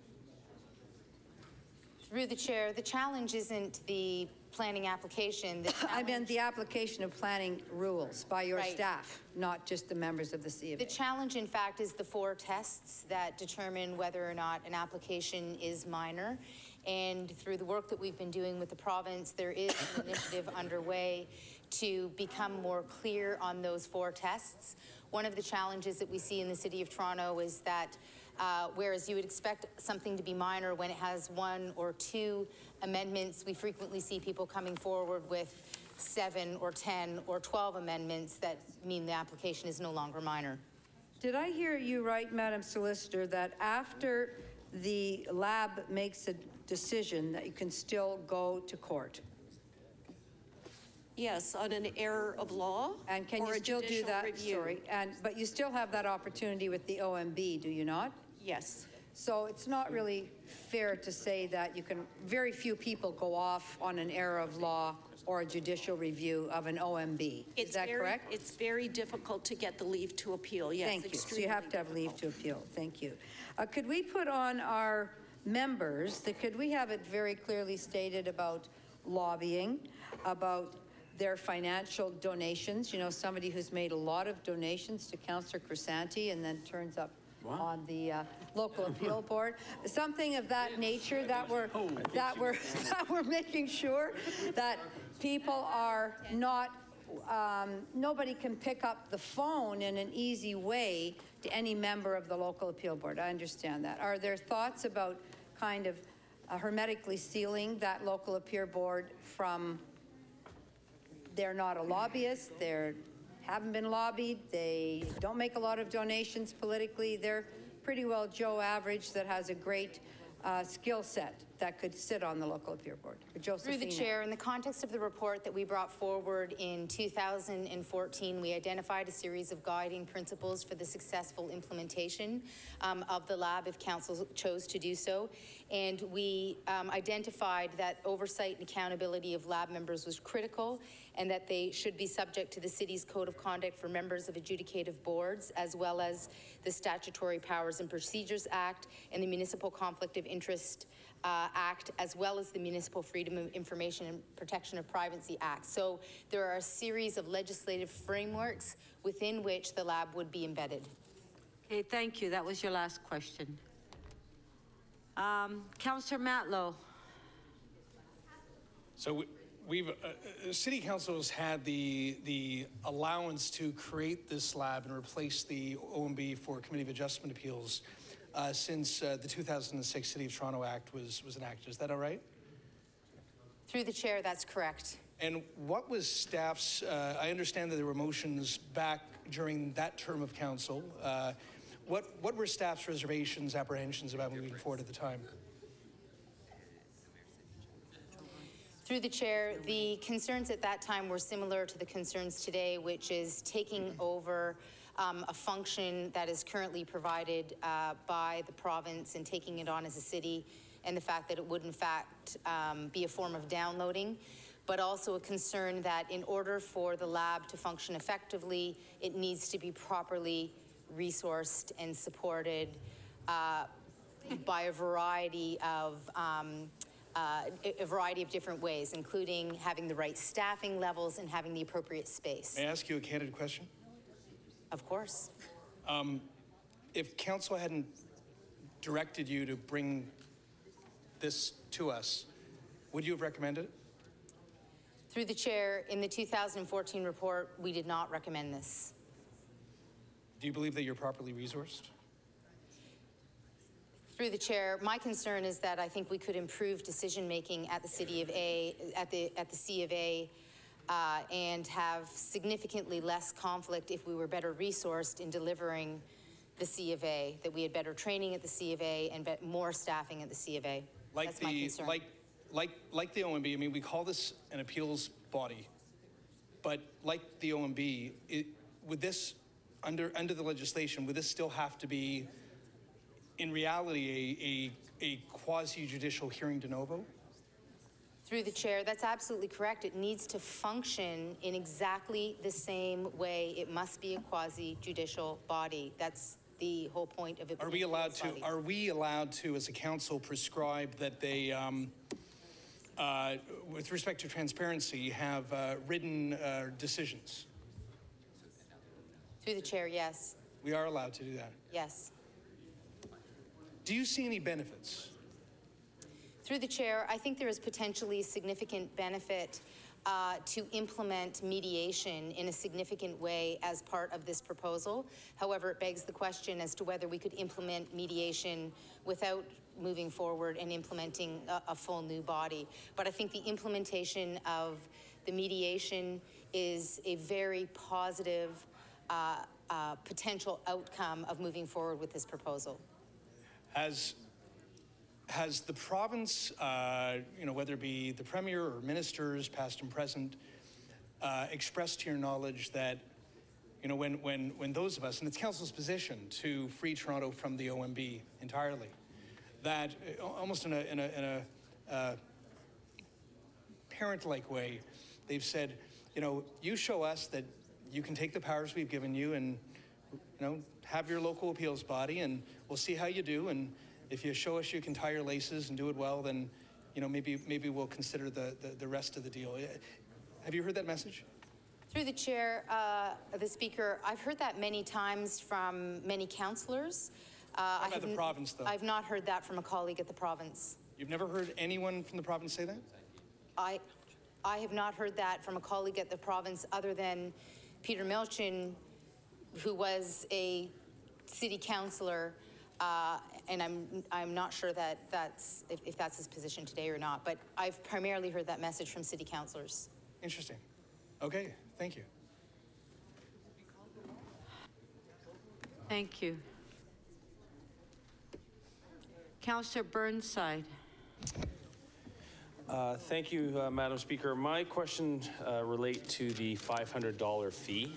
Through the chair, the challenge isn't the planning application. The I meant the application of planning rules by your Right. staff, not just the members of the C of A. The challenge, in fact, is the four tests that determine whether or not an application is minor. And through the work that we've been doing with the province, there is an initiative underway to become more clear on those four tests. One of the challenges that we see in the City of Toronto is that uh, whereas you would expect something to be minor when it has one or two amendments, we frequently see people coming forward with seven or ten or twelve amendments that mean the application is no longer minor. Did I hear you right, Madam Solicitor, that after the lab makes a decision that you can still go to court? Yes, on an error of law. And can or you a still do judicial that? review. Sorry. And, but you still have that opportunity with the O M B, do you not? Yes. So it's not really fair to say that you can, very few people go off on an error of law or a judicial review of an O M B. Is It's that very- correct? It's very difficult to get the leave to appeal, yes. Thank you. So you extremely have to have leave to appeal. Thank you. Uh, Could we put on our members, that could we have it very clearly stated about lobbying, about their financial donations? You know, somebody who's made a lot of donations to Councillor Crisanti and then turns up on the uh, local appeal board. Something of that nature that we're, that we're, that we're making sure that people are not, um, nobody can pick up the phone in an easy way to any member of the local appeal board. I understand that. Are there thoughts about kind of uh, hermetically sealing that local appeal board from, they're not a lobbyist, they're haven't been lobbied, they don't make a lot of donations politically, they're pretty well Joe average that has a great uh, skill set that could sit on the local appeal board? Josephina. Through the chair, in the context of the report that we brought forward in two thousand fourteen, we identified a series of guiding principles for the successful implementation um, of the lab if council chose to do so. And we um, identified that oversight and accountability of lab members was critical and that they should be subject to the city's code of conduct for members of adjudicative boards, as well as the Statutory Powers and Procedures Act and the Municipal Conflict of Interest Uh, Act, as well as the Municipal Freedom of Information and Protection of Privacy Act. So there are a series of legislative frameworks within which the lab would be embedded. Okay, thank you. That was your last question. Um, Councillor Matlow. So we- we've, uh, uh, City Council has had the, the allowance to create this lab and replace the O M B for Committee of Adjustment Appeals uh, since uh, the two thousand six City of Toronto Act was, was enacted. Is that all right? Through the chair, that's correct. And what was staff's, uh, I understand that there were motions back during that term of council. Uh, what, what were staff's reservations, apprehensions about moving forward at the time? Through the chair, the concerns at that time were similar to the concerns today, which is taking over um, a function that is currently provided uh, by the province and taking it on as a city, and the fact that it would in fact um, be a form of downloading, but also a concern that in order for the lab to function effectively, it needs to be properly resourced and supported uh, by a variety of um, Uh, a variety of different ways, including having the right staffing levels and having the appropriate space. May I ask you a candid question? Of course. Um, if council hadn't directed you to bring this to us, would you have recommended it? Through the chair, in the two thousand fourteen report, we did not recommend this. Do you believe that you're properly resourced? Through the chair, my concern is that I think we could improve decision-making at the City of A, at the, at the C of A, uh, and have significantly less conflict if we were better resourced in delivering the C of A, that we had better training at the C of A and be- more staffing at the C of A. Like That's my the, concern. like, like, like the O M B, I mean, we call this an appeals body, but like the O M B, it, would this, under, under the legislation, would this still have to be in reality, a, a, a quasi-judicial hearing de novo? Through the chair, that's absolutely correct. It needs to function in exactly the same way. It must be a quasi-judicial body. That's the whole point of it. Are we allowed to, are we allowed to, as a council, prescribe that they, um, uh, with respect to transparency, have uh, written uh, decisions? Through the chair, yes. We are allowed to do that. Yes. Do you see any benefits? Through the chair, I think there is potentially significant benefit uh, to implement mediation in a significant way as part of this proposal. However, it begs the question as to whether we could implement mediation without moving forward and implementing a, a full new body. But I think the implementation of the mediation is a very positive uh, uh, potential outcome of moving forward with this proposal. Has, has the province, uh, you know, whether it be the Premier or ministers, past and present, uh, expressed to your knowledge that, you know, when, when, when those of us, and it's council's position to free Toronto from the O M B entirely, that uh, almost in a, in a, in a uh, parent-like way, they've said, you know, you show us that you can take the powers we've given you and, you know, have your local appeals body, and we'll see how you do. And if you show us you can tie your laces and do it well, then, you know, maybe maybe we'll consider the, the, the rest of the deal. Have you heard that message? Through the chair, uh, the speaker, I've heard that many times from many councillors. Uh, What about the province, though? I've not heard that from a colleague at the province. You've never heard anyone from the province say that? I, I have not heard that from a colleague at the province other than Peter Milchin, who was a city councillor, uh, and I'm I'm not sure that that's if, if that's his position today or not. But I've primarily heard that message from city councillors. Interesting. Okay, thank you. Thank you. Councillor Burnside. Uh, thank you, uh, Madam Speaker. My question uh, relate to the five hundred dollar fee.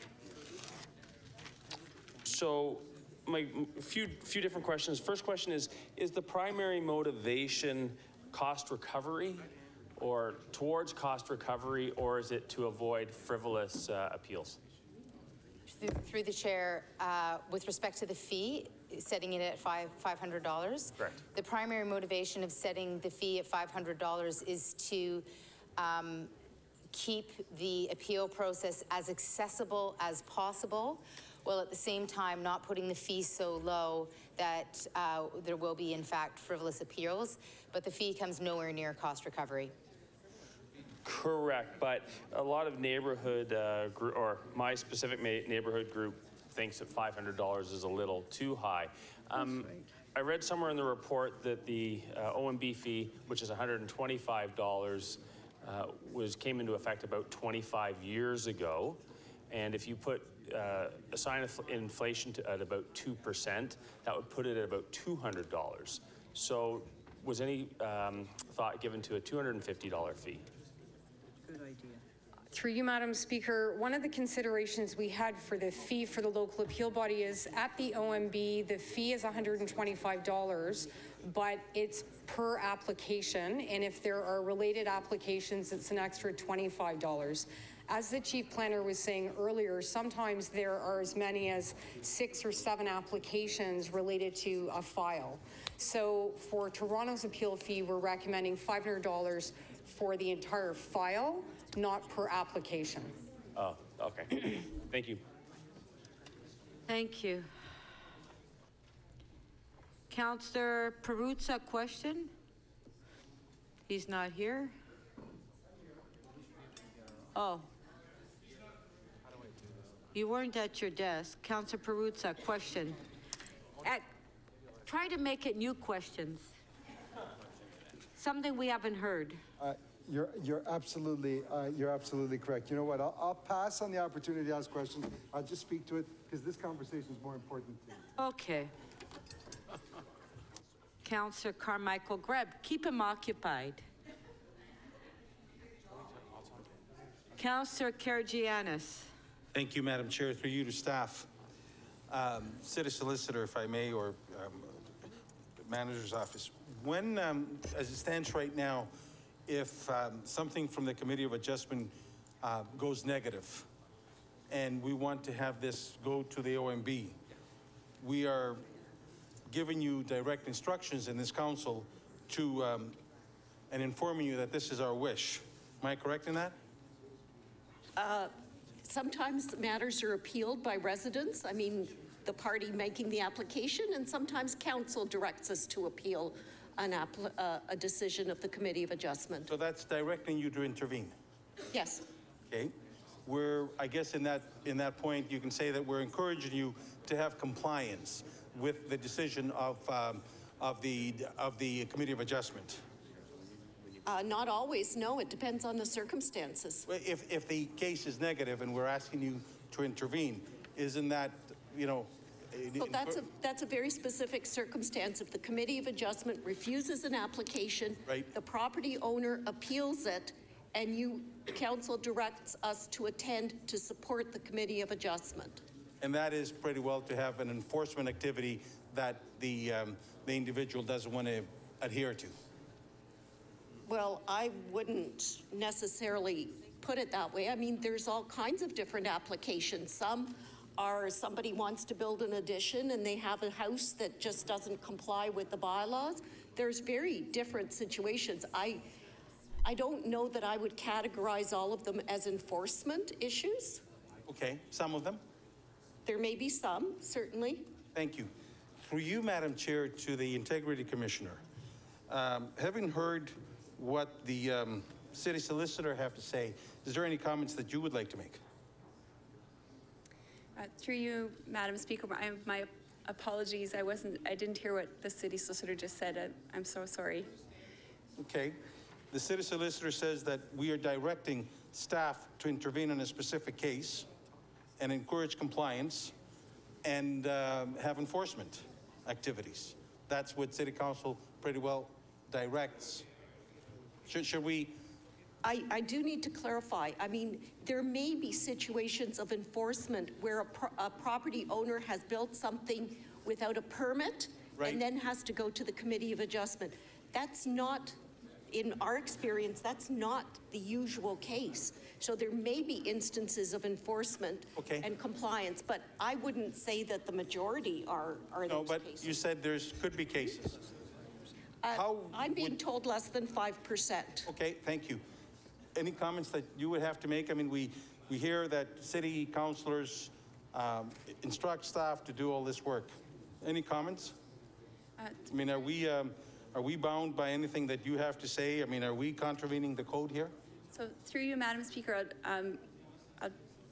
So, my few few different questions. First question is: is the primary motivation cost recovery, or towards cost recovery, or is it to avoid frivolous uh, appeals? Through, through the chair, uh, with respect to the fee, setting it at five five hundred dollars. Correct. The primary motivation of setting the fee at five hundred dollars is to um, keep the appeal process as accessible as possible, while at the same time not putting the fee so low that uh, there will be, in fact, frivolous appeals. But the fee comes nowhere near cost recovery. Correct, but a lot of neighborhood uh, gr- or my specific ma- neighborhood group thinks that five hundred dollars is a little too high. Um, I read somewhere in the report that the uh, O M B fee, which is one hundred twenty-five dollars, uh, was came into effect about twenty-five years ago. And if you put uh, assign inflation to, at about two percent, that would put it at about two hundred dollars. So was any um, thought given to a two hundred fifty dollar fee? Good idea. Through you, Madam Speaker, one of the considerations we had for the fee for the local appeal body is at the O M B, the fee is one hundred twenty-five dollars, but it's per application, and if there are related applications, it's an extra twenty-five dollars. As the chief planner was saying earlier, sometimes there are as many as six or seven applications related to a file. So for Toronto's appeal fee, we're recommending five hundred dollars for the entire file, not per application. Oh, okay. Thank you. Thank you. Councillor Perruzza, question? He's not here. Oh. You weren't at your desk. Councillor Perruzza, question. At, try to make it new questions. Something we haven't heard. Uh, You're, you're absolutely, uh, you're absolutely correct. You know what? I'll, I'll pass on the opportunity to ask questions. I'll just speak to it because this conversation is more important to me. Okay. Councillor Carmichael Greb, keep him occupied. Councillor Karygiannis. Thank you, Madam Chair. Through you to staff. Um, City Solicitor, if I may, or um, Manager's Office. When, um, as it stands right now, if um, something from the Committee of Adjustment uh, goes negative and we want to have this go to the O M B, we are giving you direct instructions in this council to, um, and informing you that this is our wish. Am I correct in that? Uh, sometimes matters are appealed by residents. I mean, the party making the application, and sometimes council directs us to appeal An appl- uh, a decision of the Committee of Adjustment. So that's directing you to intervene. Yes. Okay. We're, I guess in that, in that point, you can say that we're encouraging you to have compliance with the decision of, um, of, the, of the Committee of Adjustment. Uh, not always, no. It depends on the circumstances. If, if the case is negative and we're asking you to intervene, isn't that, you know, So that's a, that's a very specific circumstance. If the Committee of Adjustment refuses an application, right. the property owner appeals it, and you, council directs us to attend to support the Committee of Adjustment. And that is pretty well to have an enforcement activity that the, um, the individual doesn't want to adhere to. Well, I wouldn't necessarily put it that way. I mean, there's all kinds of different applications. Some are somebody wants to build an addition and they have a house that just doesn't comply with the bylaws. There's very different situations. I, I don't know that I would categorize all of them as enforcement issues. Okay, some of them? There may be some, certainly. Thank you. Through you, Madam Chair, to the Integrity Commissioner. Um, having heard what the um, City Solicitor have to say, is there any comments that you would like to make? Uh, through you, Madam Speaker, my, my apologies. I wasn't, I didn't hear what the City Solicitor just said. I, I'm so sorry. Okay. The City Solicitor says that we are directing staff to intervene in a specific case and encourage compliance and uh, have enforcement activities. That's what City Council pretty well directs. Should, should we? I, I do need to clarify. I mean, there may be situations of enforcement where a, pro a property owner has built something without a permit, right, and then has to go to the Committee of Adjustment. That's not, in our experience, that's not the usual case. So there may be instances of enforcement okay. and compliance, but I wouldn't say that the majority are, are no, those but cases. You said there's could be cases. Uh, How I'm being would, told less than five percent. Okay, thank you. Any comments that you would have to make? I mean, we, we hear that city councilors um, instruct staff to do all this work. Any comments? Uh, I mean, are we, um, are we bound by anything that you have to say? I mean, are we contravening the code here? So through you, Madam Speaker, I'd, um, I'd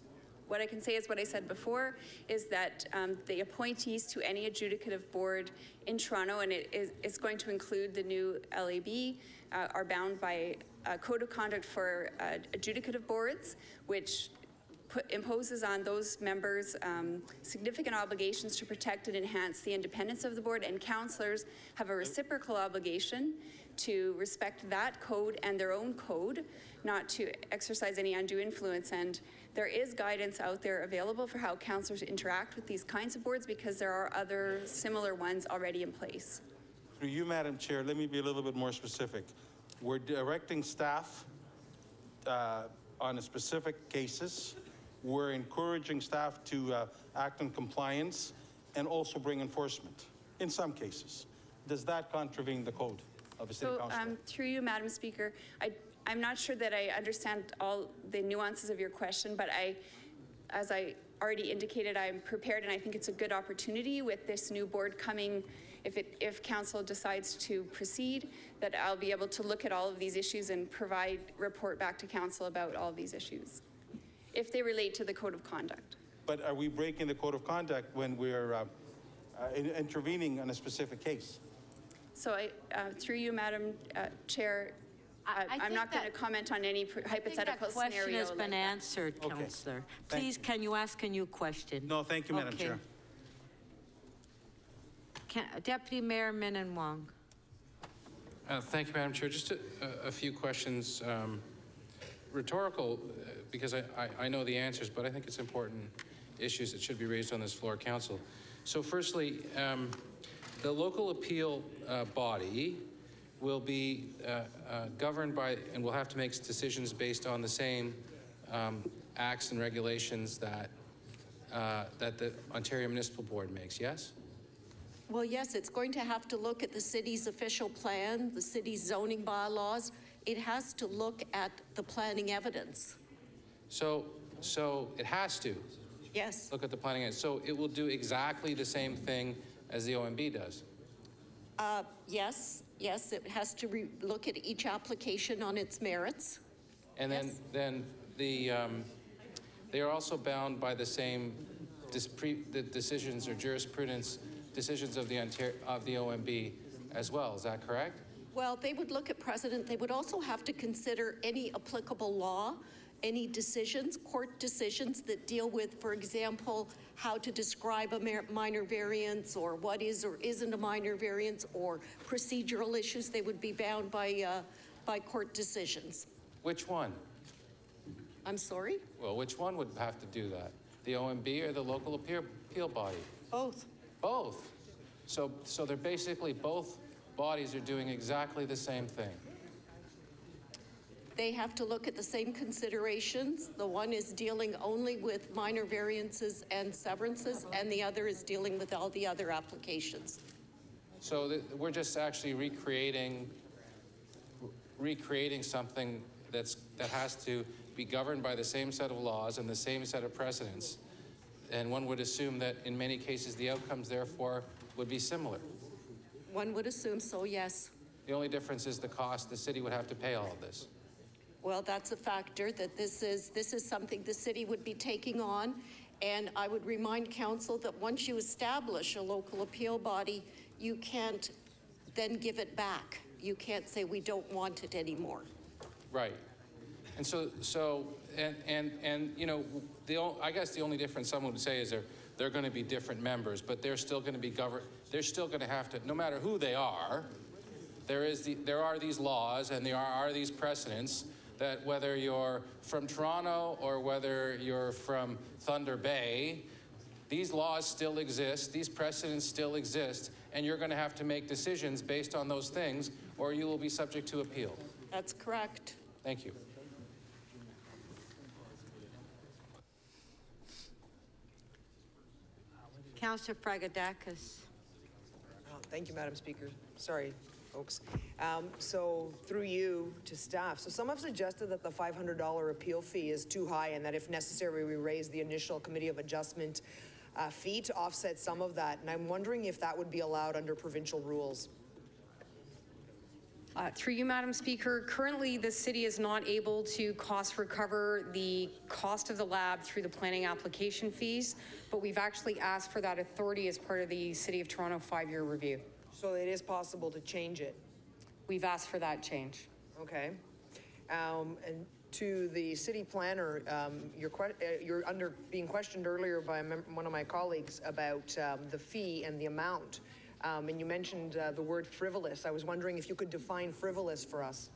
what I can say is what I said before, is that um, the appointees to any adjudicative board in Toronto, and it is it's going to include the new L A B, uh, are bound by a code of conduct for uh, adjudicative boards, which put, imposes on those members um, significant obligations to protect and enhance the independence of the board, and councillors have a reciprocal obligation to respect that code and their own code, not to exercise any undue influence. And there is guidance out there available for how councillors interact with these kinds of boards, because there are other similar ones already in place. Through you, Madam Chair, let me be a little bit more specific. We're directing staff uh, on specific cases. We're encouraging staff to uh, act in compliance and also bring enforcement in some cases. Does that contravene the code of a city So, council? um, through you, Madam Speaker, I, I'm not sure that I understand all the nuances of your question, but I, as I already indicated, I'm prepared, and I think it's a good opportunity with this new board coming, if it, if council decides to proceed, that I'll be able to look at all of these issues and provide, report back to council about all of these issues, if they relate to the code of conduct. But are we breaking the code of conduct when we're uh, uh, in, intervening on a specific case? So I, uh, through you, Madam uh, Chair, I, I I'm think not going to that- comment on any pr- hypothetical I think that question scenario. has been like that. answered, Okay. Councillor. Thank Please, can you ask a new question? No, thank you, Madam Okay. Chair. Can, Deputy Mayor Min Wong. Uh, thank you, Madam Chair. Just a, a, a few questions. Um, rhetorical, uh, because I, I, I know the answers, but I think it's important issues that should be raised on this floor, Council. So firstly, um, the local appeal uh, body will be uh, uh, governed by, and will have to make decisions based on the same um, acts and regulations that, uh, that the Ontario Municipal Board makes, yes? Well, yes, it's going to have to look at the city's official plan, the city's zoning bylaws. It has to look at the planning evidence. So, so it has to Yes. look at the planning. So it will do exactly the same thing as the O M B does. Uh, yes, yes, it has to re- look at each application on its merits. And then, then the, um, they are also bound by the same dis- pre- the decisions or jurisprudence decisions of the Ontario, of the O M B as well. Is that correct? Well, they would look at precedent. They would also have to consider any applicable law, any decisions, court decisions that deal with, for example, how to describe a mar- minor variance, or what is or isn't a minor variance, or procedural issues. They would be bound by, uh, by court decisions. Which one? I'm sorry? Well, which one would have to do that? The O M B or the local appeal, appeal body? Both. Both. So, so they're basically, both bodies are doing exactly the same thing. They have to look at the same considerations. The one is dealing only with minor variances and severances, and the other is dealing with all the other applications. So th- we're just actually recreating, recreating something that's, that has to be governed by the same set of laws and the same set of precedents. And one would assume that in many cases the outcomes therefore would be similar. One would assume so, yes. The only difference is the cost the city would have to pay all of this. Well, that's a factor, that this is, this is something the city would be taking on. And I would remind council that once you establish a local appeal body, you can't then give it back. You can't say, we don't want it anymore. Right. And so, so, and, and, and, you know, the, o- I guess the only difference someone would say is they're, they're going to be different members, but they're still going to be governed, they're still going to have to, no matter who they are, there is the, there are these laws and there are, are these precedents that whether you're from Toronto or whether you're from Thunder Bay, these laws still exist, these precedents still exist, and you're going to have to make decisions based on those things, or you will be subject to appeal. That's correct. Thank you. Councillor Fragadakis. Oh, thank you, Madam Speaker. Sorry, folks. Um, so through you to staff. So some have suggested that the five hundred dollar appeal fee is too high, and that if necessary, we raise the initial Committee of Adjustment uh, fee to offset some of that. And I'm wondering if that would be allowed under provincial rules. Uh, Through you, Madam Speaker, currently the city is not able to cost recover the cost of the lab through the planning application fees, but we've actually asked for that authority as part of the City of Toronto five-year review. So it is possible to change it? We've asked for that change. Okay. Um, and to the city planner, um, you're, que- uh, you're under being questioned earlier by a mem- one of my colleagues about um, the fee and the amount. Um, and you mentioned uh, the word frivolous. I was wondering if you could define frivolous for us.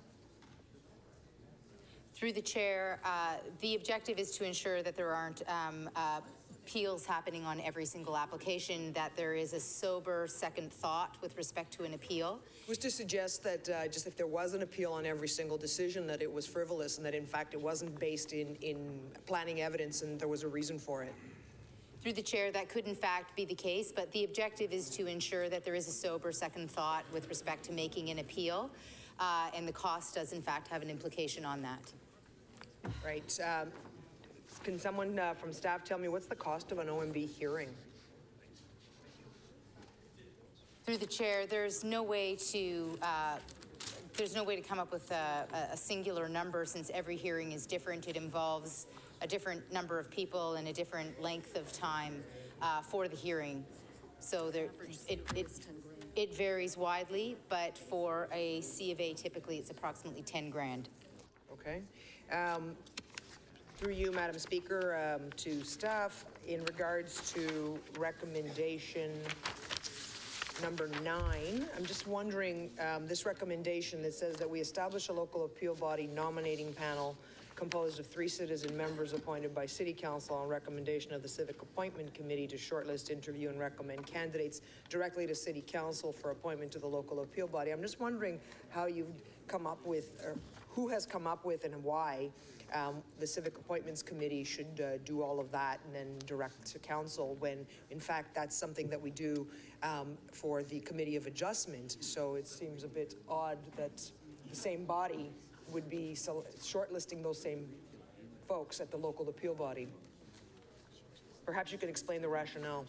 Through the chair, uh, the objective is to ensure that there aren't um, uh, appeals happening on every single application, that there is a sober second thought with respect to an appeal. Was to suggest that uh, just if there was an appeal on every single decision, that it was frivolous and that in fact it wasn't based in, in planning evidence and there was a reason for it. Through the chair, that could in fact be the case, but the objective is to ensure that there is a sober second thought with respect to making an appeal, uh, and the cost does in fact have an implication on that. Right. Um, can someone uh, from staff tell me what's the cost of an O M B hearing? Through the chair, there's no way to uh, there's no way to come up with a, a singular number, since every hearing is different. It involves a different number of people and a different length of time uh, for the hearing. So there, it, it, it varies widely, but for a C of A, typically it's approximately ten grand. Okay. Um, through you, Madam Speaker, um, to staff, in regards to recommendation number nine, I'm just wondering, um, this recommendation that says that we establish a local appeal body nominating panel composed of three citizen members appointed by City Council on recommendation of the Civic Appointment Committee to shortlist, interview, and recommend candidates directly to City Council for appointment to the local appeal body. I'm just wondering how you've come up with, or who has come up with and why um, the Civic Appointments Committee should uh, do all of that and then direct to Council, when in fact that's something that we do um, for the Committee of Adjustment. So it seems a bit odd that the same body would be so shortlisting those same folks at the local appeal body. Perhaps you could explain the rationale.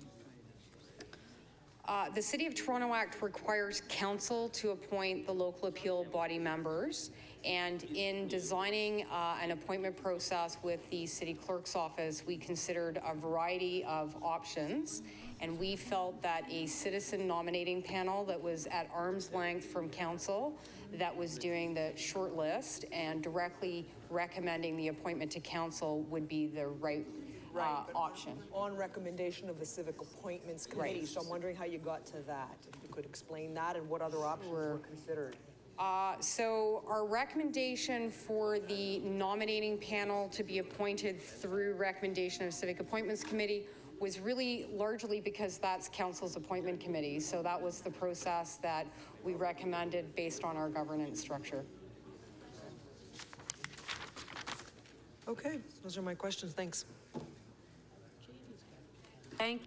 Uh, the City of Toronto Act requires council to appoint the local appeal body members, and in designing uh, an appointment process with the city clerk's office, we considered a variety of options, and we felt that a citizen nominating panel that was at arm's length from council, that was doing the short list and directly recommending the appointment to council, would be the right Right, uh, but option. On recommendation of the Civic Appointments Committee. Right. So I'm wondering how you got to that. If you could explain that and what other options were considered. Uh, so our recommendation for the nominating panel to be appointed through recommendation of Civic Appointments Committee was really largely because that's council's appointment committee. So that was the process that we recommended based on our governance structure. Okay, those are my questions. Thanks. Thank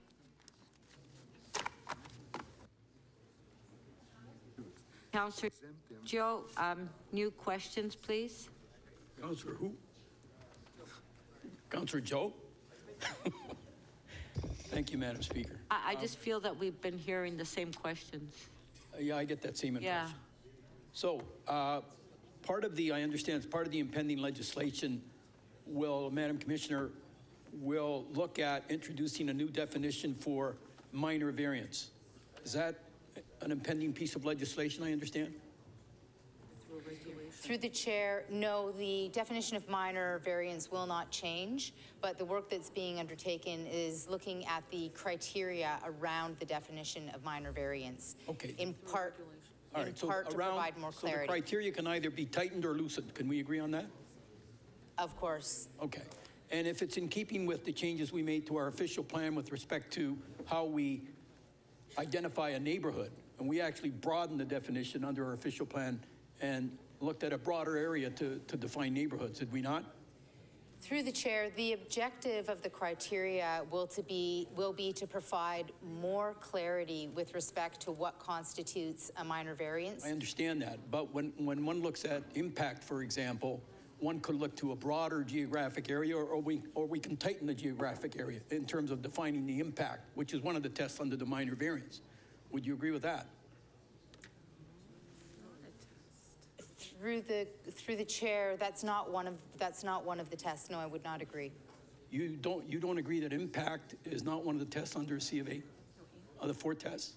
Councillor Joe, um, new questions, please. Councillor who? Councillor Joe? Thank you, Madam Speaker. I, I just feel that we've been hearing the same questions. Uh, yeah, I get that same impression. Yeah. So, uh, part of the, I understand, it's part of the impending legislation will, Madam Commissioner, will look at introducing a new definition for minor variance. Is that an impending piece of legislation, I understand? Through the chair, no, the definition of minor variance will not change, but the work that's being undertaken is looking at the criteria around the definition of minor variance. Okay. In part, All in right, so part to around- provide more So the clarity. criteria can either be tightened or loosened. Can we agree on that? Of course. Okay. And if it's in keeping with the changes we made to our official plan with respect to how we identify a neighborhood, and we actually broadened the definition under our official plan and looked at a broader area to, to define neighborhoods, did we not? Through the chair, the objective of the criteria will to be will be to provide more clarity with respect to what constitutes a minor variance. I understand that, but when, when one looks at impact, for example, one could look to a broader geographic area, or, or we or we can tighten the geographic area in terms of defining the impact, which is one of the tests under the minor variance. Would you agree with that? Through the, through the chair, that's not one of, that's not one of the tests. No, I would not agree. You don't, you don't agree that impact is not one of the tests under C of A, of the four tests?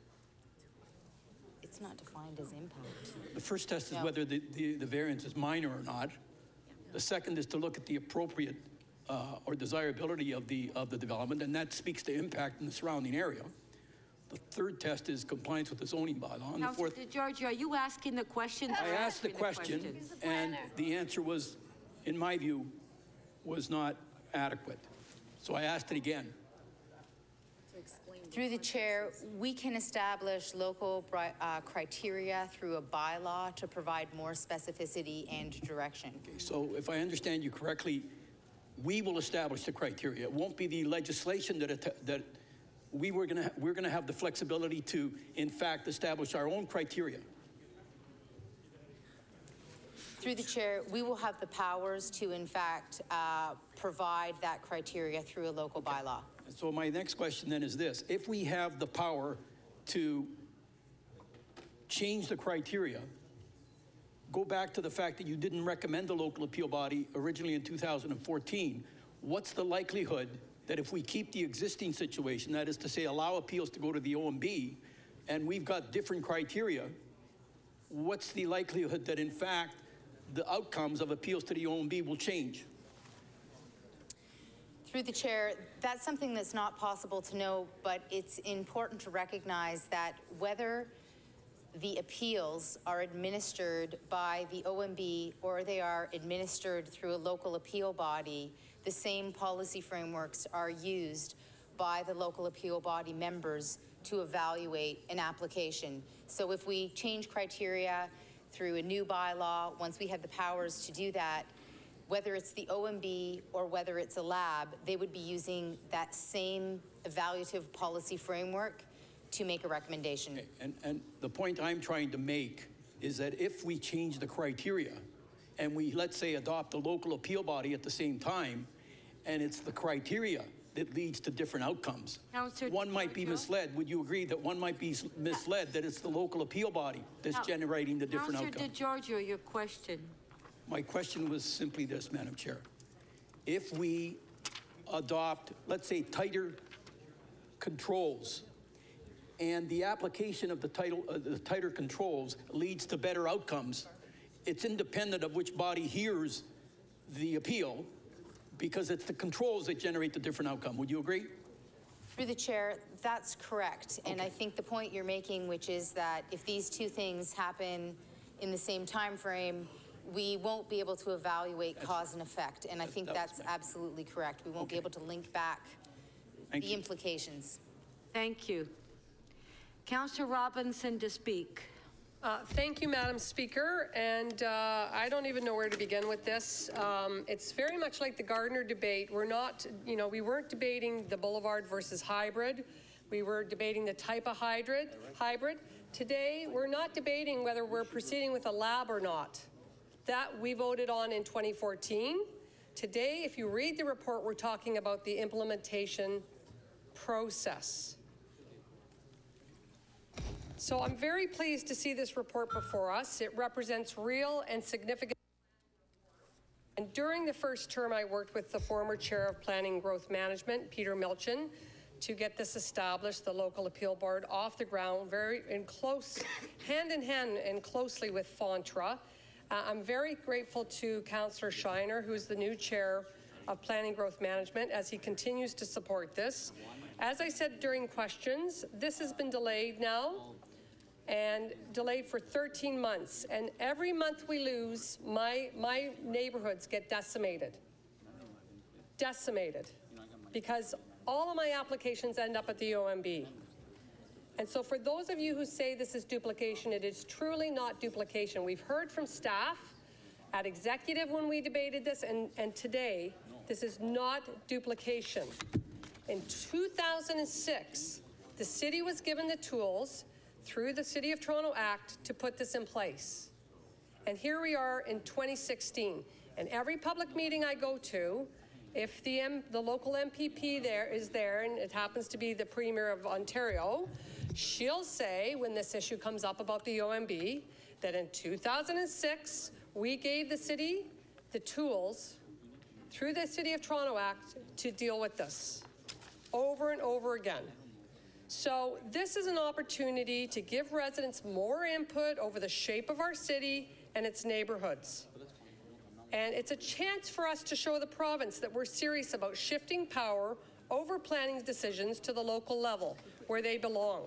It's not defined as impact. The first test is No. whether the, the, the variance is minor or not. The second is to look at the appropriate uh, or desirability of the, of the development, and that speaks to impact in the surrounding area. The third test is compliance with the zoning bylaw. And the Councilor fourth, DeGiorgio, are you asking the question? I asked the question, and the answer was, in my view, was not adequate. So I asked it again. Through the chair, we can establish local bri- uh, criteria through a bylaw to provide more specificity and direction. Okay, so if I understand you correctly, we will establish the criteria. It won't be the legislation that, it, that we were gonna, we're gonna have the flexibility to, in fact, establish our own criteria. Through the chair, we will have the powers to, in fact, uh, provide that criteria through a local bylaw. And so my next question then is this. If we have the power to change the criteria, go back to the fact that you didn't recommend the local appeal body originally in two thousand fourteen, what's the likelihood that if we keep the existing situation, that is to say allow appeals to go to the O M B, and we've got different criteria, what's the likelihood that in fact the outcomes of appeals to the O M B will change? Through the chair, that's something that's not possible to know, but it's important to recognize that whether the appeals are administered by the O M B or they are administered through a local appeal body, the same policy frameworks are used by the local appeal body members to evaluate an application. So if we change criteria through a new bylaw, once we have the powers to do that, whether it's the O M B or whether it's a lab, they would be using that same evaluative policy framework to make a recommendation. Okay. And, and the point I'm trying to make is that if we change the criteria and we, let's say, adopt a local appeal body at the same time, and it's the criteria that leads to different outcomes, Councilor one might be DeGiorgio? misled. Would you agree that one might be s- misled that it's the local appeal body that's Now, generating the different Councilor outcomes? DeGiorgio, your question. My question was simply this, Madam Chair. If we adopt, let's say, tighter controls, and the application of the, title, uh, the tighter controls leads to better outcomes, it's independent of which body hears the appeal, because it's the controls that generate the different outcome. Would you agree? Through the chair, that's correct. And I think the point you're making, which is that if these two things happen in the same time frame, we won't be able to evaluate cause and effect. And I think that was that's absolutely correct. We won't be able to link back Thank the you. implications. Thank you. Councilor Robinson to speak. Uh, Thank you, Madam Speaker, and uh, I don't even know where to begin with this. Um, It's very much like the Gardner debate. We're not, you know, we weren't debating the boulevard versus hybrid. We were debating the type of hybrid. Hybrid. Today, we're not debating whether we're proceeding with a lab or not. That we voted on in twenty fourteen. Today, if you read the report, we're talking about the implementation process. So I'm very pleased to see this report before us. It represents real and significant. And during the first term, I worked with the former chair of Planning and Growth Management, Peter Milchin, to get this established, the local appeal board, off the ground, very in close, hand in hand and closely with FONTRA. Uh, I'm very grateful to Councillor Shiner, who's the new chair of Planning and Growth Management, as he continues to support this. As I said during questions, this has been delayed now, and delayed for thirteen months. And every month we lose, my, my neighborhoods get decimated. Decimated. Because all of my applications end up at the O M B. And so for those of you who say this is duplication, it is truly not duplication. We've heard from staff at executive when we debated this, and, and today, this is not duplication. In two thousand six, the city was given the tools through the City of Toronto Act to put this in place. And here we are in twenty sixteen. And every public meeting I go to, if the, M, the local M P P there is there, and it happens to be the Premier of Ontario, she'll say, when this issue comes up about the O M B, that in two thousand six, we gave the city the tools through the City of Toronto Act to deal with this over and over again. So this is an opportunity to give residents more input over the shape of our city and its neighborhoods. And it's a chance for us to show the province that we're serious about shifting power over planning decisions to the local level where they belong.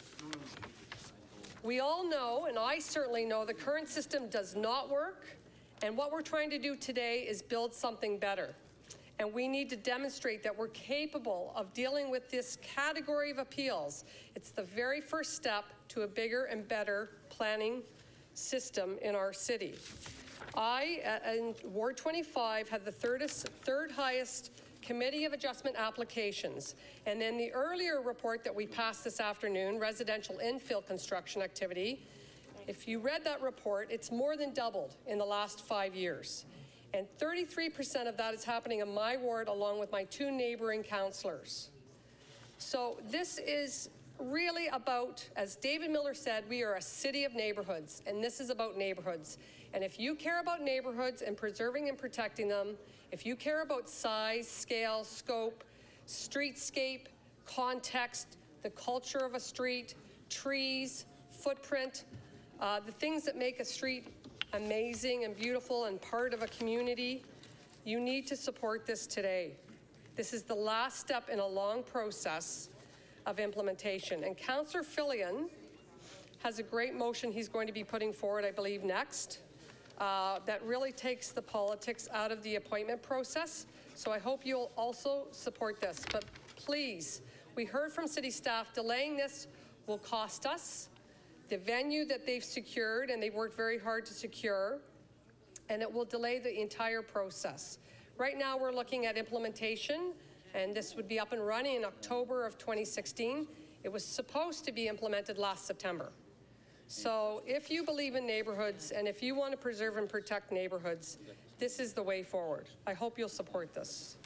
We all know, and I certainly know, the current system does not work, and what we're trying to do today is build something better. And we need to demonstrate that we're capable of dealing with this category of appeals. It's the very first step to a bigger and better planning system in our city. I, uh, in Ward twenty-five, had the third, third highest Committee of Adjustment applications. And in the earlier report that we passed this afternoon, residential infill construction activity, if you read that report, it's more than doubled in the last five years. And thirty-three percent of that is happening in my ward along with my two neighboring councillors. So this is really about, as David Miller said, we are a city of neighborhoods, and this is about neighborhoods. And if you care about neighborhoods and preserving and protecting them, if you care about size, scale, scope, streetscape, context, the culture of a street, trees, footprint, uh, the things that make a street amazing and beautiful and part of a community, you need to support this today. This is the last step in a long process of implementation. And Councillor Fillion has a great motion he's going to be putting forward, I believe, next, uh, that really takes the politics out of the appointment process. So I hope you'll also support this. But please, we heard from city staff, delaying this will cost us the venue that they've secured, and they've worked very hard to secure, and it will delay the entire process. Right now, we're looking at implementation, and this would be up and running in October of twenty sixteen. It was supposed to be implemented last September. So if you believe in neighborhoods, and if you want to preserve and protect neighborhoods, this is the way forward. I hope you'll support this.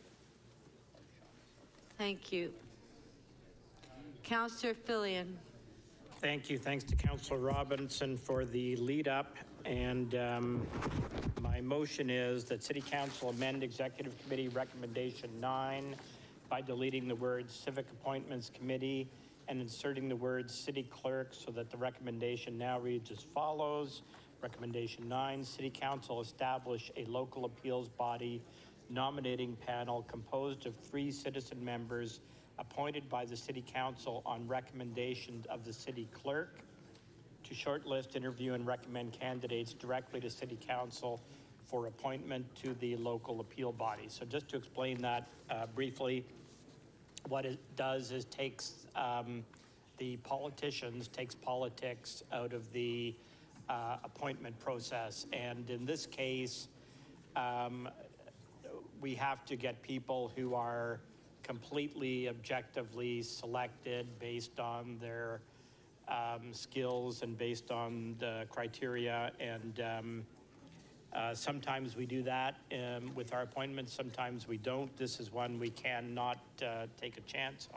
Thank you. Councillor Fillion. Thank you. Thanks to Councillor Robinson for the lead up. And um, my motion is that City Council amend Executive Committee Recommendation nine by deleting the words Civic Appointments Committee and inserting the words City Clerk, so that the recommendation now reads as follows. Recommendation nine, City Council establish a local appeals body nominating panel composed of three citizen members appointed by the City Council on recommendation of the City Clerk to shortlist, interview, and recommend candidates directly to City Council for appointment to the local appeal body. So just to explain that uh, briefly, what it does is takes um, the politicians, takes politics out of the uh, appointment process. And in this case, um, we have to get people who are completely objectively selected based on their um, skills and based on the criteria. And um, uh, sometimes we do that um, with our appointments, sometimes we don't. This is one we cannot uh, take a chance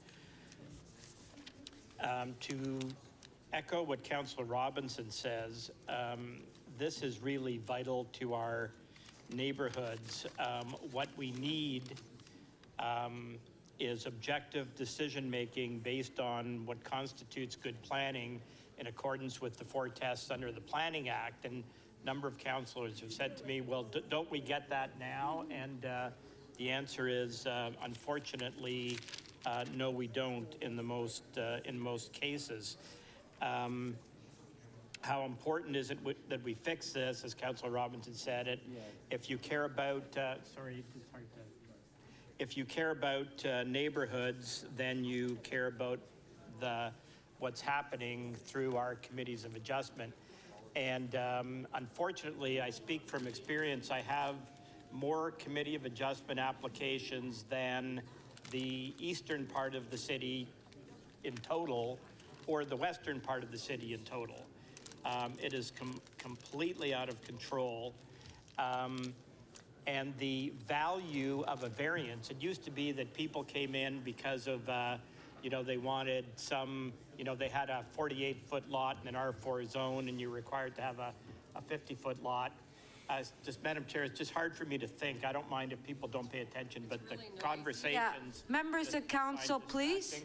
on. Um, to echo what Councillor Robinson says, um, this is really vital to our neighborhoods. Um, what we need Um, is objective decision-making based on what constitutes good planning in accordance with the four tests under the Planning Act. And a number of councillors have said to me, well, d don't we get that now? And uh, the answer is, uh, unfortunately, uh, no, we don't in the most, uh, in most cases. Um, how important is it w that we fix this, as Councillor Robinson said it? Yeah. If you care about, uh, sorry, sorry to If you care about uh, neighborhoods, then you care about the what's happening through our committees of adjustment. And um, unfortunately, I speak from experience, I have more committee of adjustment applications than the eastern part of the city in total, or the western part of the city in total. Um, it is com completely out of control. Um, And the value of a variance, it used to be that people came in because of, uh, you know, they wanted some, you know, they had a forty-eight foot lot in an R four zone and you're required to have a, a fifty foot lot. Uh, just, Madam Chair, it's just hard for me to think. I don't mind if people don't pay attention, but the conversations. Yeah, members of council, please.